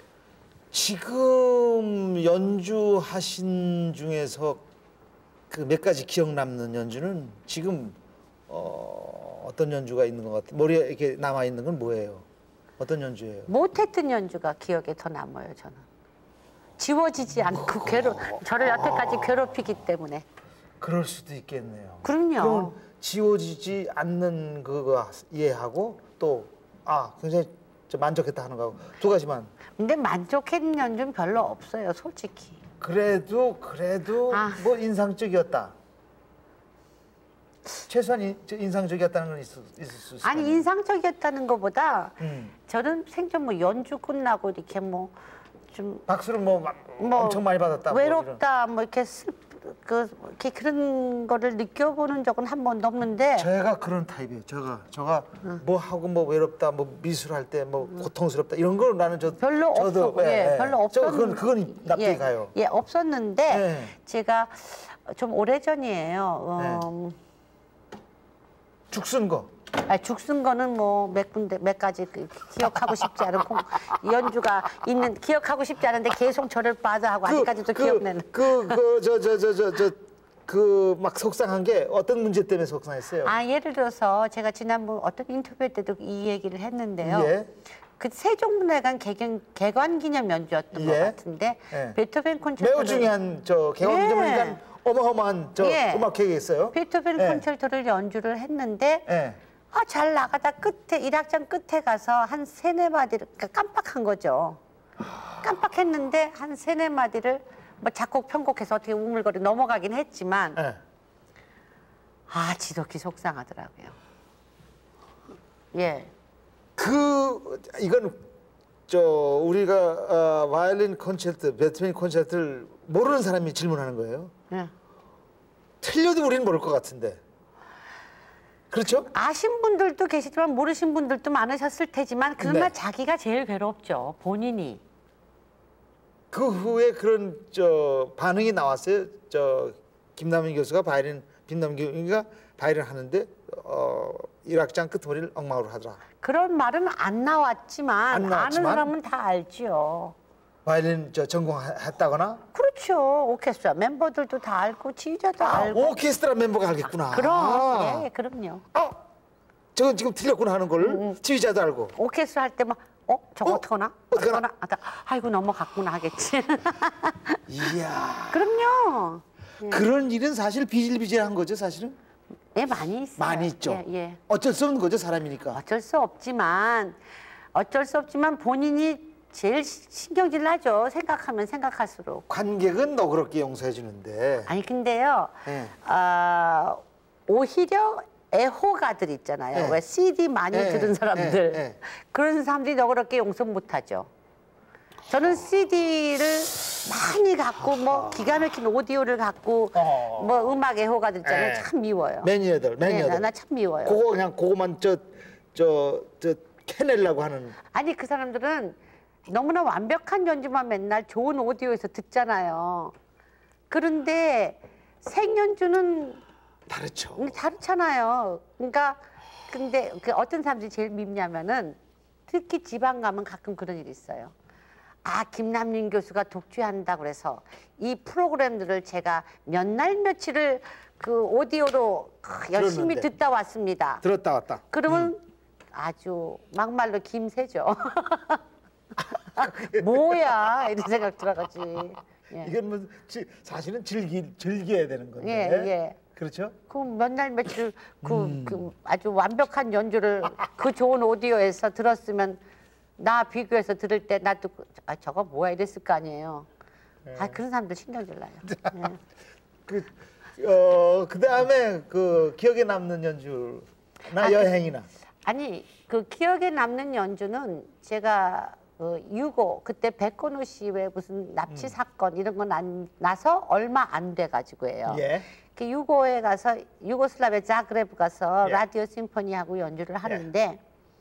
지금 연주하신 중에서 그 몇 가지 기억 남는 연주는 지금 어, 어떤 연주가 있는 것 같아요? 머리에 이렇게 남아 있는 건 뭐예요? 어떤 연주예요? 못했던 연주가 기억에 더 남아요. 저는 지워지지 않고 괴롭 저를 여태까지 괴롭히기 때문에. 그럴 수도 있겠네요. 그럼요. 그럼 지워지지 않는 그거 이해하고 또 아 굉장히 좀 만족했다 하는 거하고 두 가지만. 근데 만족했는 연주는 별로 없어요, 솔직히. 그래도 그래도 아. 뭐 인상적이었다. 최소한 인, 저 인상적이었다는 건 있을, 있을 수 있어요. 아니 인상적이었다는 것보다 음. 저는 생전 뭐 연주 끝나고 이렇게 뭐 좀 박수를 뭐, 막 뭐 엄청 많이 받았다. 뭐 이런. 외롭다 뭐 이렇게 슬, 그 이렇게 그런 거를 느껴보는 적은 한 번도 없는데 제가 그런 타입이에요. 제가 제가 뭐 하고 뭐 외롭다, 뭐 미술할 때 뭐 고통스럽다 이런 걸 나는 저 별로 저도 없었고 예, 별로 저 없었 그건 그건 납득이 예, 가요. 예 없었는데 예. 제가 좀 오래 전이에요. 음, 죽순 거. 아, 죽순 거는 뭐 몇 군데 몇 가지 그 기억하고 싶지 않은 콩, 연주가 있는 기억하고 싶지 않은데 계속 저를 빠져하고 아직까지도 기억나는. 그그 저 저 저 저 저 그 막 속상한 게 어떤 문제 때문에 속상했어요? 아 예를 들어서 제가 지난번 어떤 인터뷰 때도 이 얘기를 했는데요. 예. 그 세종문화관 개관 개관 기념 연주였던 것 예. 같은데 예. 베토벤 콘체르토를 매우 중요한 저 개원 예. 기념이니까 어마어마한 저 예. 음악 계획이 있어요. 베토벤 예. 콘체르토를 연주를 했는데 예. 아, 잘 나가다 끝에 일 악장 끝에 가서 한 세네 마디를 그러니까 깜빡한 거죠. 깜빡했는데 한 세네 마디를 뭐 작곡 편곡해서 어떻게 우물거리 넘어가긴 했지만 예. 아 지독히 속상하더라고요. 예. 그 이건 저 우리가 어, 바이올린 콘체르토, 베토벤 콘체르토를 모르는 사람이 질문하는 거예요. 예. 틀려도 우리는 모를 것 같은데. 그렇죠? 아신 분들도 계시지만 모르신 분들도 많으셨을 테지만 그러나 네. 자기가 제일 괴롭죠. 본인이. 그 후에 그런 저 반응이 나왔어요. 저 김남인 교수가 바이올린 김남인 교수가 바이올린 하는데 어 일악장 끝머리를 엉망으로 하더라. 그런 말은 안 나왔지만, 안 나왔지만? 아는 사람은 다 알지요. 바이올린 저 전공했다거나 그렇죠. 오케스트라 멤버들도 다 알고 지휘자도 아, 알고. 오케스트라 멤버가 알겠구나. 그럼 아, 예, 그럼요. 아, 저건 지금 틀렸구나 하는 걸 지휘자도 알고. 오케스트라 할 때 막 어? 저거 어? 어떡하나? 어떡하나? 하다, 아이고 넘어갔구나 하겠지. 이야. 그럼요. 그런 일은 사실 비질비질한 거죠, 사실은. 예, 많이 있어요. 많이 있죠. 예, 예. 어쩔 수 없는 거죠, 사람이니까. 어쩔 수 없지만 어쩔 수 없지만 본인이 제일 시- 신경질 나죠. 생각하면 생각할수록. 관객은 너그럽게 용서해 주는데. 아니 근데요. 예. 아, 오히려 애호가들 있잖아요. 예. 왜 씨디 많이 예, 들은 사람들. 예, 예. 그런 사람들이 너그럽게 용서 못하죠. 저는 씨디를 많이 갖고 뭐 기가 막힌 오디오를 갖고 어. 뭐 음악 애호가들 있잖아요. 예. 참 미워요. 매니아들, 매니아들. 나 참 미워요. 그거 그냥 그거만 저 저 저 캐내려고 하는. 아니 그 사람들은 너무나 완벽한 연주만 맨날 좋은 오디오에서 듣잖아요. 그런데 생연주는 다르죠. 다르잖아요. 그러니까 근데 그 어떤 사람들이 제일 밉냐면은 특히 지방 가면 가끔 그런 일이 있어요. 아 김남린 교수가 독주한다 그래서 이 프로그램들을 제가 몇 날 며칠을 그 오디오로 열심히 들었는데. 듣다 왔습니다. 들었다 왔다. 그러면 아주 막말로 김새죠. 뭐야 이런 생각 들어가지. 예. 이건 뭐 지- 사실은 즐기 즐겨야 되는 건데. 예, 예. 그렇죠? 그 몇 날 며칠 그, 음. 그 아주 완벽한 연주를 그 좋은 오디오에서 들었으면 나 비교해서 들을 때 나도 아 저거 뭐야 이랬을 거 아니에요. 네. 아 그런 사람들 신경질 나요. 네. 그, 어, 그 다음에 그 기억에 남는 연주나 아, 여행이나. 아니 그 기억에 남는 연주는 제가 그 유고 그때 백건우 씨 왜 무슨 납치 음. 사건 이런 거 난, 나서 얼마 안 돼 가지고예요. 예. 그 유고에 가서 유고슬라비아 자그레브 가서 예. 라디오 심포니하고 연주를 하는데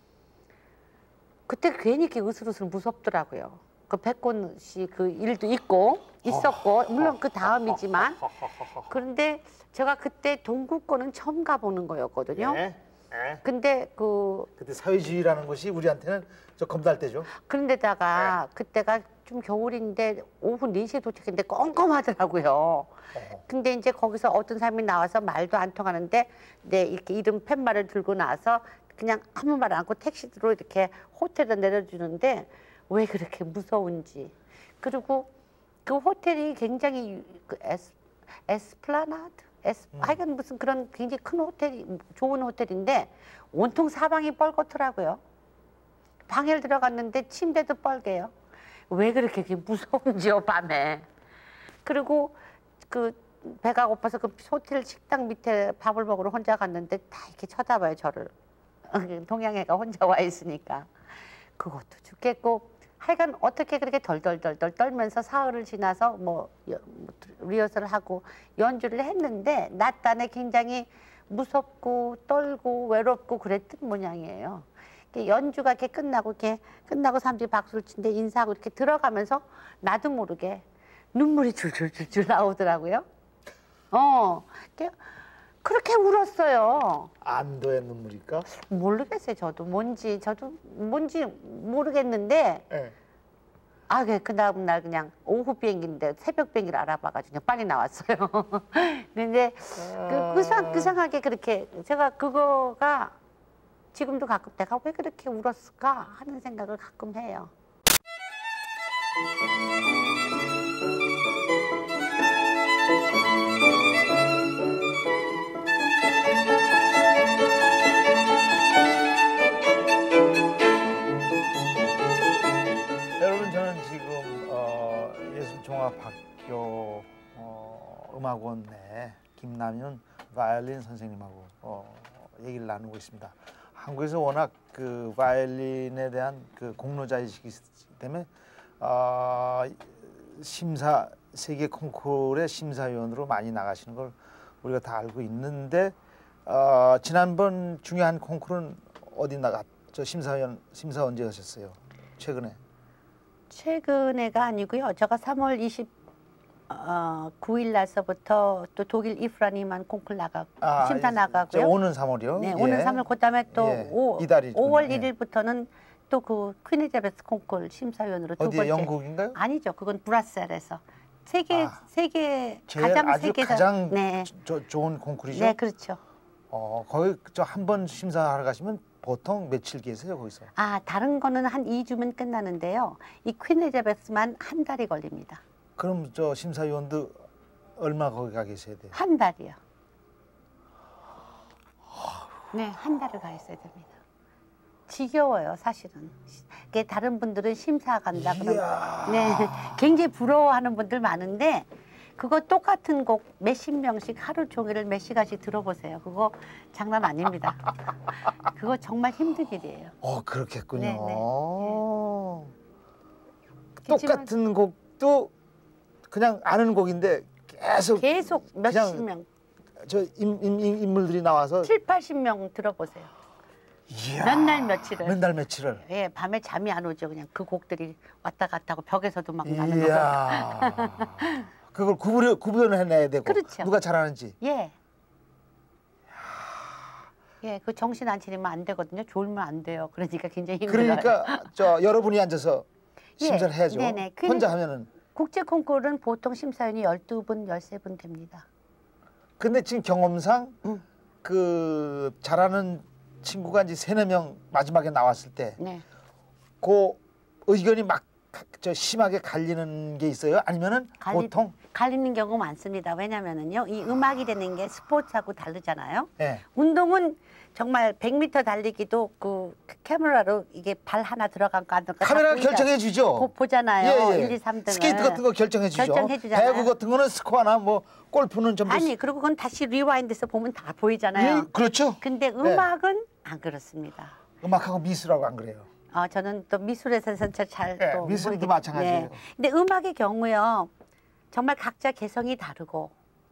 그때 괜히 이렇게 으슬으슬 무섭더라고요. 그 백건우 씨 그 일도 있고 있었고 물론 그 다음이지만 그런데 제가 그때 동구권은 처음 가보는 거였거든요. 예. 예. 근데 그 그때 사회주의라는 것이 우리한테는 저 검달 때죠. 그런데다가 그때가 좀 겨울인데 오후 네 시에 도착했는데 껌껌하더라고요. 어허. 근데 이제 거기서 어떤 사람이 나와서 말도 안 통하는데 내 이렇게 이름 팻말을 들고 나서 그냥 아무 말 안 하고 택시로 이렇게 호텔에 내려주는데 왜 그렇게 무서운지. 그리고 그 호텔이 굉장히 그 에스, 에스플라나드? 에스, 음. 하여간 무슨 그런 굉장히 큰 호텔이 좋은 호텔인데 온통 사방이 뻘겋더라고요. 방에 들어갔는데 침대도 뻘개요. 왜 그렇게 무서운지요 밤에. 그리고 그 배가 고파서 그 호텔 식당 밑에 밥을 먹으러 혼자 갔는데 다 이렇게 쳐다봐요 저를. 동양애가 혼자 와 있으니까. 그것도 죽겠고 하여간 어떻게 그렇게 덜덜덜덜 떨면서 사흘을 지나서 뭐, 여, 뭐 리허설을 하고 연주를 했는데 낮단에 굉장히 무섭고 떨고 외롭고 그랬던 모양이에요. 연주가 이렇게 끝나고 이렇게 끝나고 사람들이 박수를 치는데 인사하고 이렇게 들어가면서 나도 모르게 눈물이 줄줄줄줄 나오더라고요. 어, 그렇게 울었어요. 안도의 눈물일까? 모르겠어요. 저도 뭔지 저도 뭔지 모르겠는데 예. 아, 그 다음 날 그냥 오후 비행기인데 새벽 비행기를 알아봐가지고 그냥 빨리 나왔어요. 근데 그 의상 의상하게 그렇게 제가 그거가 지금도 가끔 내가 왜 그렇게 울었을까 하는 생각을 가끔 해요. 여러분 저는 지금 어, 예술종합학교 어, 음악원 내 김남윤 바이올린 선생님하고 어, 얘기를 나누고 있습니다. 한국에서 워낙 그 바이올린에 대한 그 공로자이시기 때문에 어, 심사 세계 콩쿠르의 심사위원으로 많이 나가시는 걸 우리가 다 알고 있는데 어, 지난번 중요한 콩쿠르는 어디 나가? 저 심사위원 심사 언제 하셨어요? 최근에? 최근에가 아니고요. 제가 삼월 이십구 일 날서부터 또 독일 이프라니만 콩쿨 나가 아, 심사 예. 나가고요. 저 오는 삼월이요? 네, 예. 오는 삼월 그다음에 또 예. 오, 이달이군요. 오월 예. 일 일부터는 또 그 퀸리자베스 콩쿨 심사위원으로 두 어디 번째. 영국인가요? 아니죠. 그건 브라셀에서 세계 아, 세계 제일 가장 아주 세계에서 가장 네. 저, 좋은 콩쿠르죠? 네, 그렇죠. 어, 거기 저 한 번 심사하러 가시면 보통 며칠 계세요 거기서? 아, 다른 거는 한 이 주면 끝나는데요. 이 퀸리자베스만 한 달이 걸립니다. 그럼 저 심사위원도 얼마 거기 가 계셔야 돼요? 한 달이요. 네, 한 달을 가 있어야 됩니다. 지겨워요, 사실은. 이게 다른 분들은 심사 간다 그러면 네, 굉장히 부러워하는 분들 많은데 그거 똑같은 곡 몇십 명씩 하루 종일을 몇 시간씩 들어보세요. 그거 장난 아닙니다. 그거 정말 힘든 일이에요. 어, 그렇겠군요. 네, 네. 똑같은 곡도 그냥 아는 곡인데 계속 계속 몇십 그냥 명, 저 인, 인, 인, 인물들이 나와서 칠, 팔십 명 들어보세요. 이야, 몇 날 며칠을. 몇 날 며칠을. 예, 밤에 잠이 안 오죠. 그냥 그 곡들이 왔다 갔다 하고 벽에서도 막 나는 거. 이야. 그걸 구분을 구분을 해내야 되고 그렇죠. 누가 잘하는지. 예. 예, 그 정신 안 차리면 안 되거든요. 졸면 안 돼요. 그러니까 굉장히 힘들어요. 그러니까 저 여러분이 앉아서 예, 심사를 해야죠. 네네. 혼자 하면은. 국제 콩쿠르는 보통 심사위원이 열두 분, 열세 분 됩니다. 근데 지금 경험상 음. 그 잘하는 친구가 이제 세네 명 마지막에 나왔을 때 네. 그 의견이 막 가, 저 심하게 갈리는 게 있어요? 아니면은 갈리, 보통 갈리는 경우 많습니다. 왜냐면은요, 이 음악이 되는 게 스포츠하고 다르잖아요. 네. 운동은 정말 백 미터 달리기도 그 카메라로 이게 발 하나 들어간 거 안 들어간 거 카메라가 결정해 주죠. 보잖아요. 예, 예. 일, 이, 삼 등을. 스케이트 같은 거 결정해 주죠. 결정해 주잖아요. 배구 같은 거는 스코어나 뭐 골프는 전부 아니, 그리고 그건 다시 리와인드해서 보면 다 보이잖아요. 예, 그렇죠. 근데 네. 음악은 안 그렇습니다. 음악하고 미술하고 안 그래요. 어, 저는 또 미술에서 잘 네, 또 미술도 모르겠- 마찬가지예요. 네. 근데 음악의 경우요, 정말 각자 개성이 다르고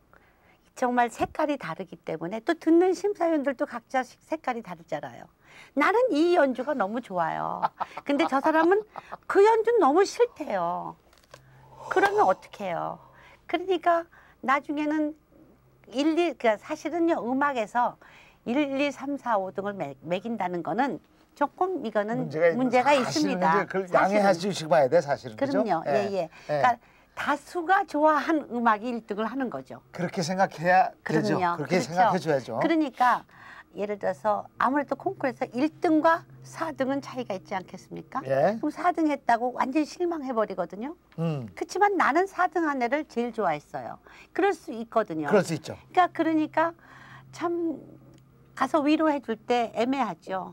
정말 색깔이 다르기 때문에 또 듣는 심사위원들도 각자 시- 색깔이 다르잖아요. 나는 이 연주가 너무 좋아요. 근데 저 사람은 그 연주는 너무 싫대요. 그러면 어떻게 해요? 그러니까 나중에는 일, 이, 그러니까 사실은요, 음악에서 일, 이, 삼, 사, 오 등을 매, 매긴다는 거는 조금 이거는 문제가, 문제가, 사실은 있습니다. 이제 그걸 사실은. 양해해 주시고 봐야 돼, 사실은. 그죠? 그럼요. 예, 예. 그러니까 다수가 좋아하는 음악이 일 등을 하는 거죠. 그렇게 생각해야 되죠. 그럼요. 그렇게 그렇죠. 생각해 줘야죠. 그러니까 예를 들어서 아무래도 콩쿠르에서 일 등과 사 등은 차이가 있지 않겠습니까? 예. 그럼 사 등 했다고 완전히 실망해 버리거든요. 음. 그렇지만 나는 사 등 한 애를 제일 좋아했어요. 그럴 수 있거든요. 그럴 수 있죠. 그러니까 그러니까 참 가서 위로해 줄 때 애매하죠.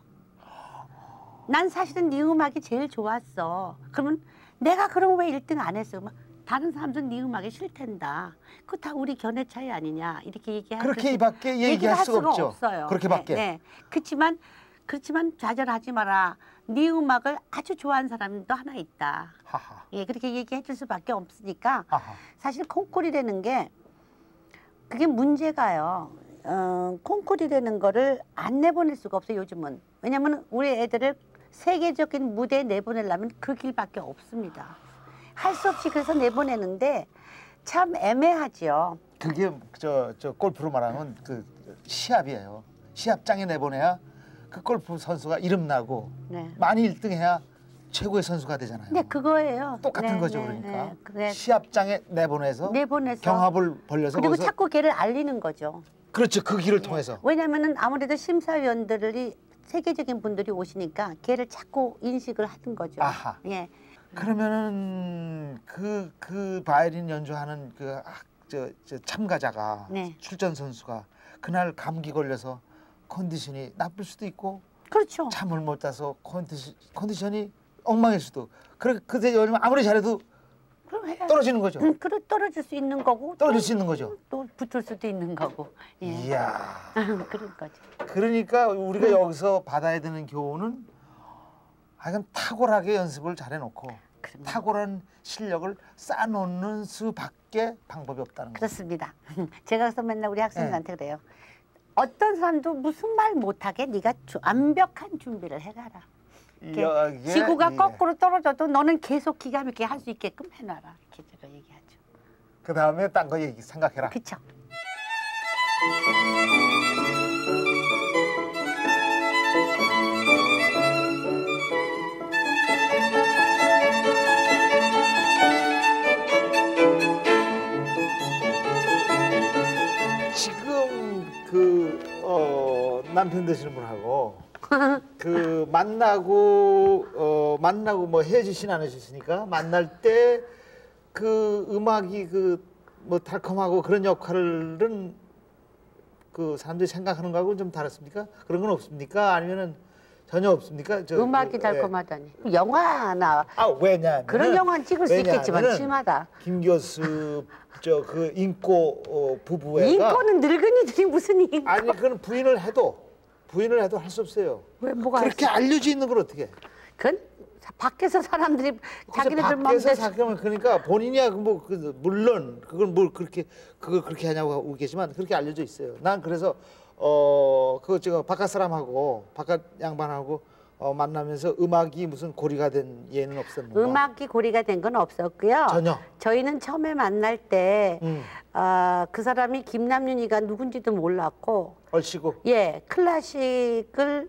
난 사실은 네 음악이 제일 좋았어. 그러면 내가 그럼 왜 일 등 안 했어? 그러면 다른 사람들은 네 음악이 싫단다. 그거 다 우리 견해 차이 아니냐 이렇게 얘기할 그렇게밖에 얘기할 수가 수가 없죠. 없어요. 그렇게밖에. 네, 네. 그렇지만 그렇지만 좌절하지 마라. 네 음악을 아주 좋아하는 사람도 하나 있다. 하하. 예, 그렇게 얘기해 줄 수밖에 없으니까 하하. 사실 콩쿠르라는 게 그게 문제가요. 어, 콩쿠르라는 거를 안 내보낼 수가 없어요, 요즘은. 왜냐면 우리 애들을 세계적인 무대에 내보내려면 그 길밖에 없습니다. 할 수 없이 그래서 내보내는데 참 애매하죠. 그게 저, 저 골프로 말하면 그 시합이에요. 시합장에 내보내야 그 골프 선수가 이름 나고 네. 많이 일 등 해야 최고의 선수가 되잖아요. 네, 그거예요. 똑같은 네, 거죠, 네, 그러니까. 네. 그래, 시합장에 내보내서, 내보내서 경합을 벌려서 그리고 거기서 자꾸 걔를 알리는 거죠. 그렇죠. 그 길을 통해서. 왜냐면은 아무래도 심사위원들이 세계적인 분들이 오시니까 걔를 자꾸 인식을 하는 거죠. 아하. 예. 그러면은 그, 그 바이올린 연주하는 그 학, 저, 저 참가자가 네. 출전 선수가 그날 감기 걸려서 컨디션이 나쁠 수도 있고 그렇죠. 잠을 못 자서 컨디션, 컨디션이 엉망일 수도. 그래 그때 요즘 아무리 잘해도 그럼 해야 떨어지는 거죠. 음, 그래 떨어질 수 있는 거고 떨어질 또, 수 있는 거죠. 또 붙을 수도 있는 거고. 예. 이야. 그런 거죠. 그러니까 우리가 여기서 받아야 되는 교훈은 하여간 탁월하게 연습을 잘해놓고 그럼요. 탁월한 실력을 쌓아놓는 수밖에 방법이 없다는 거죠. 그렇습니다. 제가 그래서 맨날 우리 학생들한테 네. 그래요. 어떤 사람도 무슨 말 못하게 네가 주, 완벽한 준비를 해가라. 이렇게 여기에 지구가 이- 거꾸로 떨어져도 너는 계속 기가 막히게 할 수 있게끔 해놔라. 이렇게 제가 얘기하죠. 그 다음에 딴 거 얘기 생각해라. 그렇죠. 지금 그 어, 남편 되시는 분하고 그 만나고 어, 만나고 뭐 헤어지진 않으셨으니까 만날 때 그 음악이 그 뭐 달콤하고 그런 역할은 그 사람들이 생각하는 거하고 좀 다릅니까? 그런 건 없습니까? 아니면은 전혀 없습니까? 저, 음악이 그, 예. 달콤하다니. 영화나 아 왜냐? 그런 영화는 찍을 수 있겠지만 심하다. 김교수 저 그 인꼬 어, 부부애가 인권은 늙은이들이 무슨 인권? 아니 그건 부인을 해도 부인을 해도 할 수 없어요. 왜 뭐가 그렇게 알려져 있는 걸 어떻게? 그건 밖에서 사람들이 자기네들 밖에서 마음대로 사귀면 그러니까 본인이야 뭐 그, 물론 그걸 뭘 그렇게 그걸 그렇게 하냐고 하고 계시지만 그렇게 알려져 있어요. 난 그래서 어 그거 제가 바깥 사람하고 바깥 양반하고 어, 만나면서 음악이 무슨 고리가 된 예는 없었는가? 음악이 고리가 된 건 없었고요. 전혀. 저희는 처음에 만날 때, 음. 어, 그 사람이 김남윤이가 누군지도 몰랐고, 얼씨구. 예, 클래식을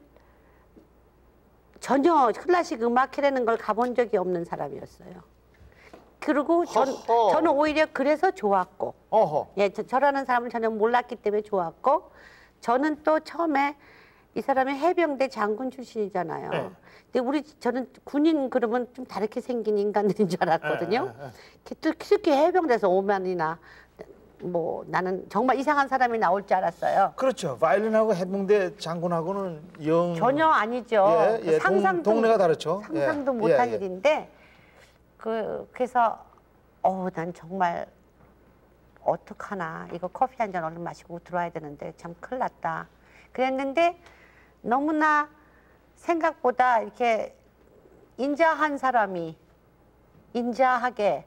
전혀 클래식 음악회라는 걸 가본 적이 없는 사람이었어요. 그리고 전, 허허. 저는 오히려 그래서 좋았고, 어허. 예, 저, 저라는 사람을 전혀 몰랐기 때문에 좋았고, 저는 또 처음에 이 사람이 해병대 장군 출신이잖아요. 네. 근데 우리 저는 군인 그러면 좀 다르게 생긴 인간들인 줄 알았거든요. 네, 네, 네. 특- 특히 해병대에서 오만이나 뭐 나는 정말 이상한 사람이 나올 줄 알았어요. 그렇죠. 바이올린하고 해병대 장군하고는 영 전혀 아니죠. 예, 예, 그 상상도 동, 동네가 다르죠. 상상도 예, 못할 예, 예. 일인데 그 그래서 어 난 정말 어떡하나 이거 커피 한 잔 얼른 마시고 들어와야 되는데 참 큰일 났다. 그랬는데 너무나 생각보다 이렇게 인자한 사람이 인자하게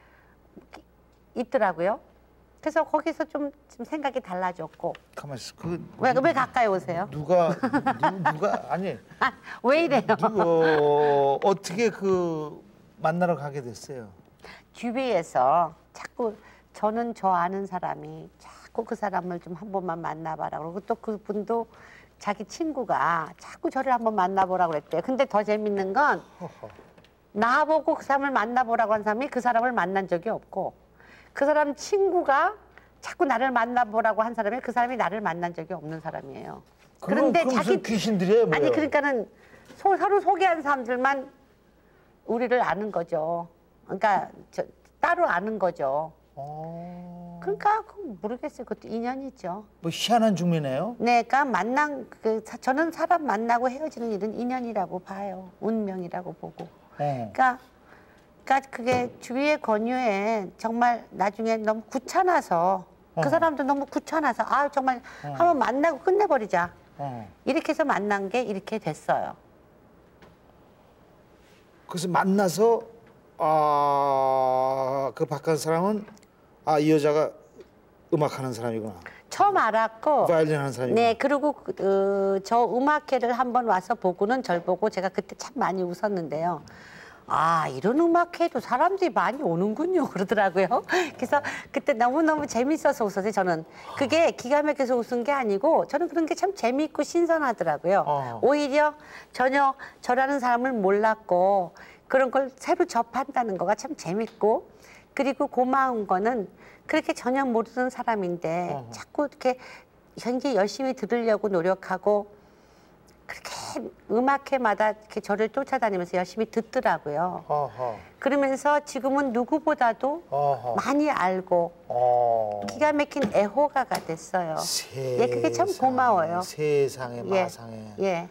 있더라고요. 그래서 거기서 좀, 좀 생각이 달라졌고. 가만 있어. 그 왜, 왜 가까이 오세요? 누가 누, 누가 아니 아, 왜 이래요? 누, 어, 어떻게 그 만나러 가게 됐어요? 주위에서 자꾸 저는 저 아는 사람이 자꾸 그 사람을 좀 한 번만 만나봐라. 그러고 또 그분도 자기 친구가 자꾸 저를 한번 만나보라고 그랬대요. 근데 더 재밌는 건 허허. 나보고 그 사람을 만나보라고 한 사람이 그 사람을 만난 적이 없고 그 사람 친구가 자꾸 나를 만나보라고 한 사람이 그 사람이 나를 만난 적이 없는 사람이에요. 그럼, 그럼 무슨 귀신들이에요, 뭐예요? 아니 그러니까는 소, 서로 소개한 사람들만 우리를 아는 거죠. 그러니까 저, 따로 아는 거죠. 어... 그러니까 그건 모르겠어요. 그것도 인연이죠. 뭐 희한한 중매네요. 네, 그러니까 만난 그 사- 저는 사람 만나고 헤어지는 일은 인연이라고 봐요. 운명이라고 보고. 어. 그러니까, 그러니까 그게 주위의 권유에 정말 나중에 너무 귀찮아서 어. 그 사람도 너무 귀찮아서 아 정말 어. 한번 만나고 끝내버리자. 어. 이렇게 해서 만난 게 이렇게 됐어요. 그래서 만나서 아, 그 바깥 사람은 아, 이 여자가 음악하는 사람이구나. 처음 알았고. 바이올린 하는 사람이구나. 네, 그리고 그, 어, 저 음악회를 한번 와서 보고는 절 보고 제가 그때 참 많이 웃었는데요. 아, 이런 음악회도 사람들이 많이 오는군요. 그러더라고요. 그래서 그때 너무너무 재밌어서 웃었어요, 저는. 그게 기가 막혀서 웃은 게 아니고 저는 그런 게 참 재밌고 신선하더라고요. 어. 오히려 전혀 저라는 사람을 몰랐고 그런 걸 새로 접한다는 거가 참 재밌고 그리고 고마운 거는 그렇게 전혀 모르는 사람인데 어허. 자꾸 이렇게 굉장히 열심히 들으려고 노력하고 그렇게 음악회마다 이렇게 저를 쫓아다니면서 열심히 듣더라고요. 어허. 그러면서 지금은 누구보다도 어허. 많이 알고 어. 기가 막힌 애호가가 됐어요. 세상에, 예, 그게 참 고마워요. 세상에 예. 마상에. 예.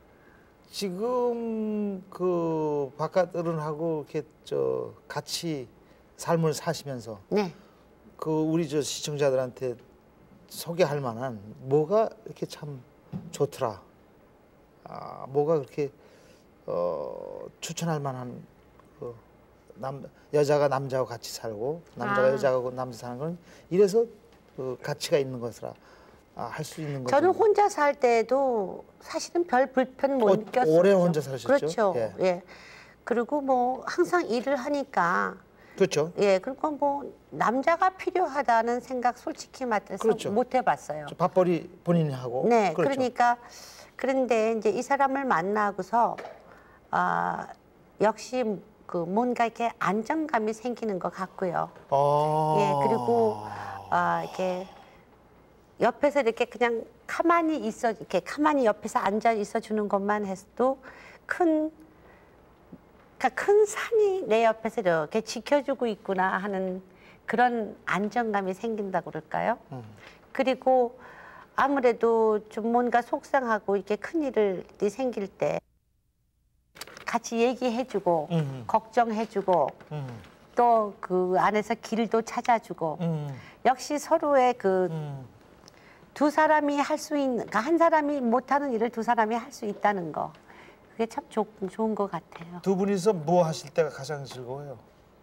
지금 그 바깥 어른하고 이렇게 저 같이 삶을 사시면서 네. 그 우리 저 시청자들한테 소개할 만한 뭐가 이렇게 참 좋더라. 아, 뭐가 그렇게 어, 추천할 만한 그 남 여자가 남자하고 같이 살고 남자가 아. 여자하고 남자 사는 건 이래서 그 가치가 있는 것이라 아, 할 수 있는 거죠. 저는 혼자 살 때도 사실은 별 불편 못 어, 느꼈어요. 오래 혼자 사셨죠? 그렇죠. 예. 예. 그리고 뭐 항상 일을 하니까 그렇죠. 예, 그리고 뭐 남자가 필요하다는 생각 솔직히 말해서 그렇죠. 못 해봤어요. 저 밥벌이 본인이 하고. 네, 그렇죠. 그러니까 그런데 이제 이 사람을 만나고서 아 역시 그 뭔가 이렇게 안정감이 생기는 것 같고요. 아. 예, 그리고 아 이렇게 옆에서 이렇게 그냥 가만히 있어 이렇게 가만히 옆에서 앉아 있어 주는 것만 해도 큰 그러니까 큰 산이 내 옆에서 이렇게 지켜주고 있구나 하는 그런 안정감이 생긴다고 그럴까요? 음. 그리고 아무래도 좀 뭔가 속상하고 이렇게 큰 일이 생길 때 같이 얘기해주고 음. 걱정해주고 음. 또 그 안에서 길도 찾아주고 음. 역시 서로의 그 두 음. 사람이 할 수 있는 그러니까 한 사람이 못하는 일을 두 사람이 할 수 있다는 거 그게 참 좋, 좋은 것 같아요. 두 분이서 뭐 하실 때가 가장 즐거워요?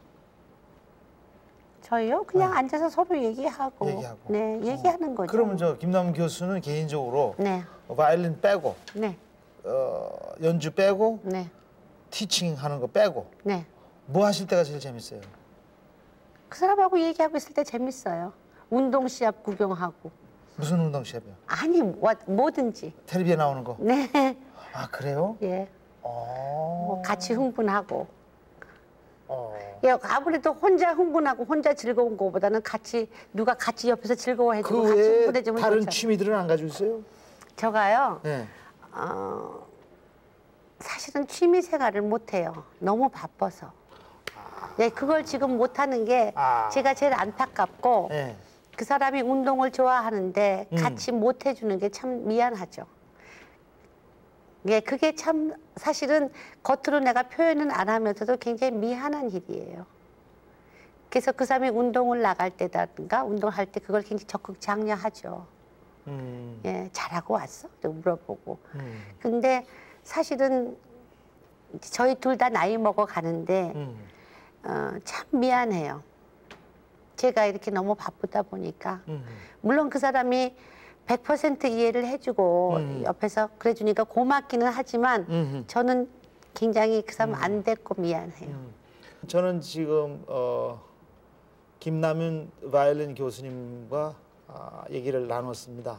저희요? 그냥 네. 앉아서 서로 얘기하고, 얘기하고. 네, 얘기하는 거죠. 그러면 저 김남 교수는 개인적으로 네, 바이올린 빼고 네, 어, 연주 빼고 네, 티칭 하는 거 빼고 네. 뭐 하실 때가 제일 재밌어요? 그 사람하고 얘기하고 있을 때 재밌어요. 운동 시합 구경하고. 무슨 운동 시합이요? 아니, 뭐, 뭐든지. 텔레비에 나오는 거? 네, 아 그래요? 예. 어. 뭐 같이 흥분하고. 어. 예, 아무래도 혼자 흥분하고 혼자 즐거운 것보다는 같이 누가 같이 옆에서 즐거워해주고 그 같이 외에 흥분해주면 다른 좋죠. 취미들은 안 가지고 있어요? 저가요. 네. 어, 사실은 취미 생활을 못 해요. 너무 바빠서. 네, 그걸 지금 못 하는 게 아. 제가 제일 안타깝고 예. 그 사람이 운동을 좋아하는데 음. 같이 못 해주는 게 참 미안하죠. 예, 그게 참 사실은 겉으로 내가 표현은 안 하면서도 굉장히 미안한 일이에요. 그래서 그 사람이 운동을 나갈 때라든가 운동할 때 그걸 굉장히 적극 장려하죠. 음. 예, 잘하고 왔어? 또 물어보고. 음. 근데 사실은 저희 둘 다 나이 먹어 가는데 음. 어, 참 미안해요. 제가 이렇게 너무 바쁘다 보니까. 음. 물론 그 사람이 백 퍼센트 이해를 해주고 음. 옆에서 그래주니까 고맙기는 하지만 음. 저는 굉장히 그 사람 안 됐고 미안해요. 음. 저는 지금 어, 김남윤 바이올린 교수님과 아, 얘기를 나눴습니다.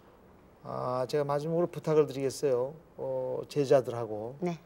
아, 제가 마지막으로 부탁을 드리겠어요. 어, 제자들하고 네.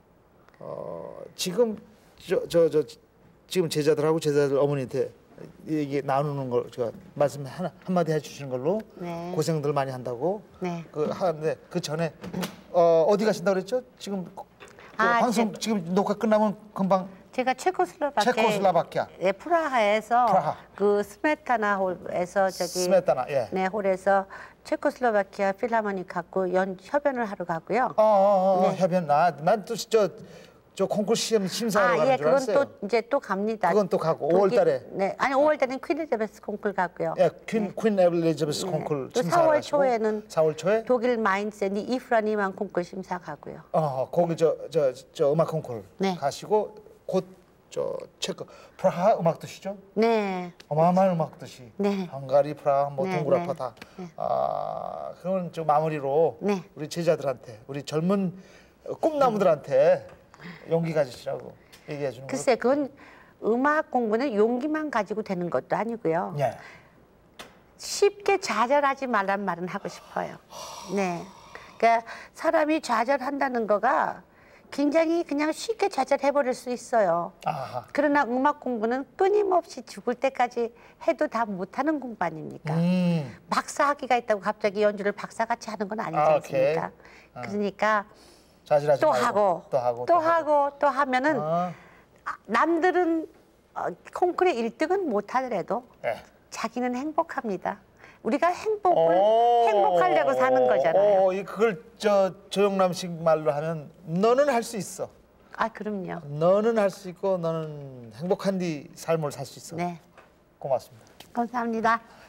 어, 지금 저, 저, 저 지금 제자들하고 제자들 어머니한테 얘기 나누는 걸 제가 말씀 하나 한마디 해주시는 걸로. 네. 고생들 많이 한다고. 네. 그 하는데 그 전에 어, 어디 가신다 그랬죠? 지금 그 아, 방송 제- 지금 녹화 끝나면 금방 제가 체코슬로바키아, 체코슬로바키아. 예, 프라하에서 프라하. 그 스메타나 홀에서 저기 스메타나 예. 네 홀에서 체코슬로바키아 필하모닉 갖고 연 협연을 하러 가고요. 어, 어, 어 네. 협연. 나난또저 저 콩쿠르 시험 심사하러 아, 가는 예, 줄 그건 알았어요. 또 이제 또 갑니다. 그건 또 가고 독일- 오월 달에. 네, 아니 오월 달에는 퀸 엘리자베스 콩쿨 가고요. 예, 퀸, 퀸 엘리자베스 네. 콩쿠르 또 심사하러 사월 가시고. 초에는 사월 초에 독일 마인츠의 이프라니만 콩쿨 심사 가고요. 어 거기 저 저 저 음악 콩쿠르 네. 가시고 곧 저 체크 프라하 음악 도시죠? 네, 어마어마한 음악 도시. 네. 헝가리, 프라하, 뭐 네, 동그라파 네. 다. 네. 아 그런 저 마무리로 네. 우리 제자들한테, 우리 젊은 꿈나무들한테 용기 가지시라고 얘기해 주는 거. 글쎄 그건 음악 공부는 용기만 가지고 되는 것도 아니고요. 예. 쉽게 좌절하지 말란 말은 하고 싶어요. 네. 그러니까 사람이 좌절한다는 거가 굉장히 그냥 쉽게 좌절해버릴 수 있어요. 아하. 그러나 음악 공부는 끊임없이 죽을 때까지 해도 다 못하는 공부 아닙니까? 음. 박사 학위가 있다고 갑자기 연주를 박사같이 하는 건 아니지 아, 오케이. 않습니까? 그러니까 자질하지 또 말고. 하고 또 하고 또 하고 또 하면은 아. 아, 남들은 어, 콩쿠르 일 등은 못하더라도 예. 자기는 행복합니다. 우리가 행복을 오. 행복하려고 사는 거잖아요. 오, 이 그걸 저 조영남식 말로 하면 너는 할 수 있어. 아 그럼요. 너는 할 수 있고 너는 행복한 네 삶을 살 수 있어. 네, 고맙습니다. 감사합니다.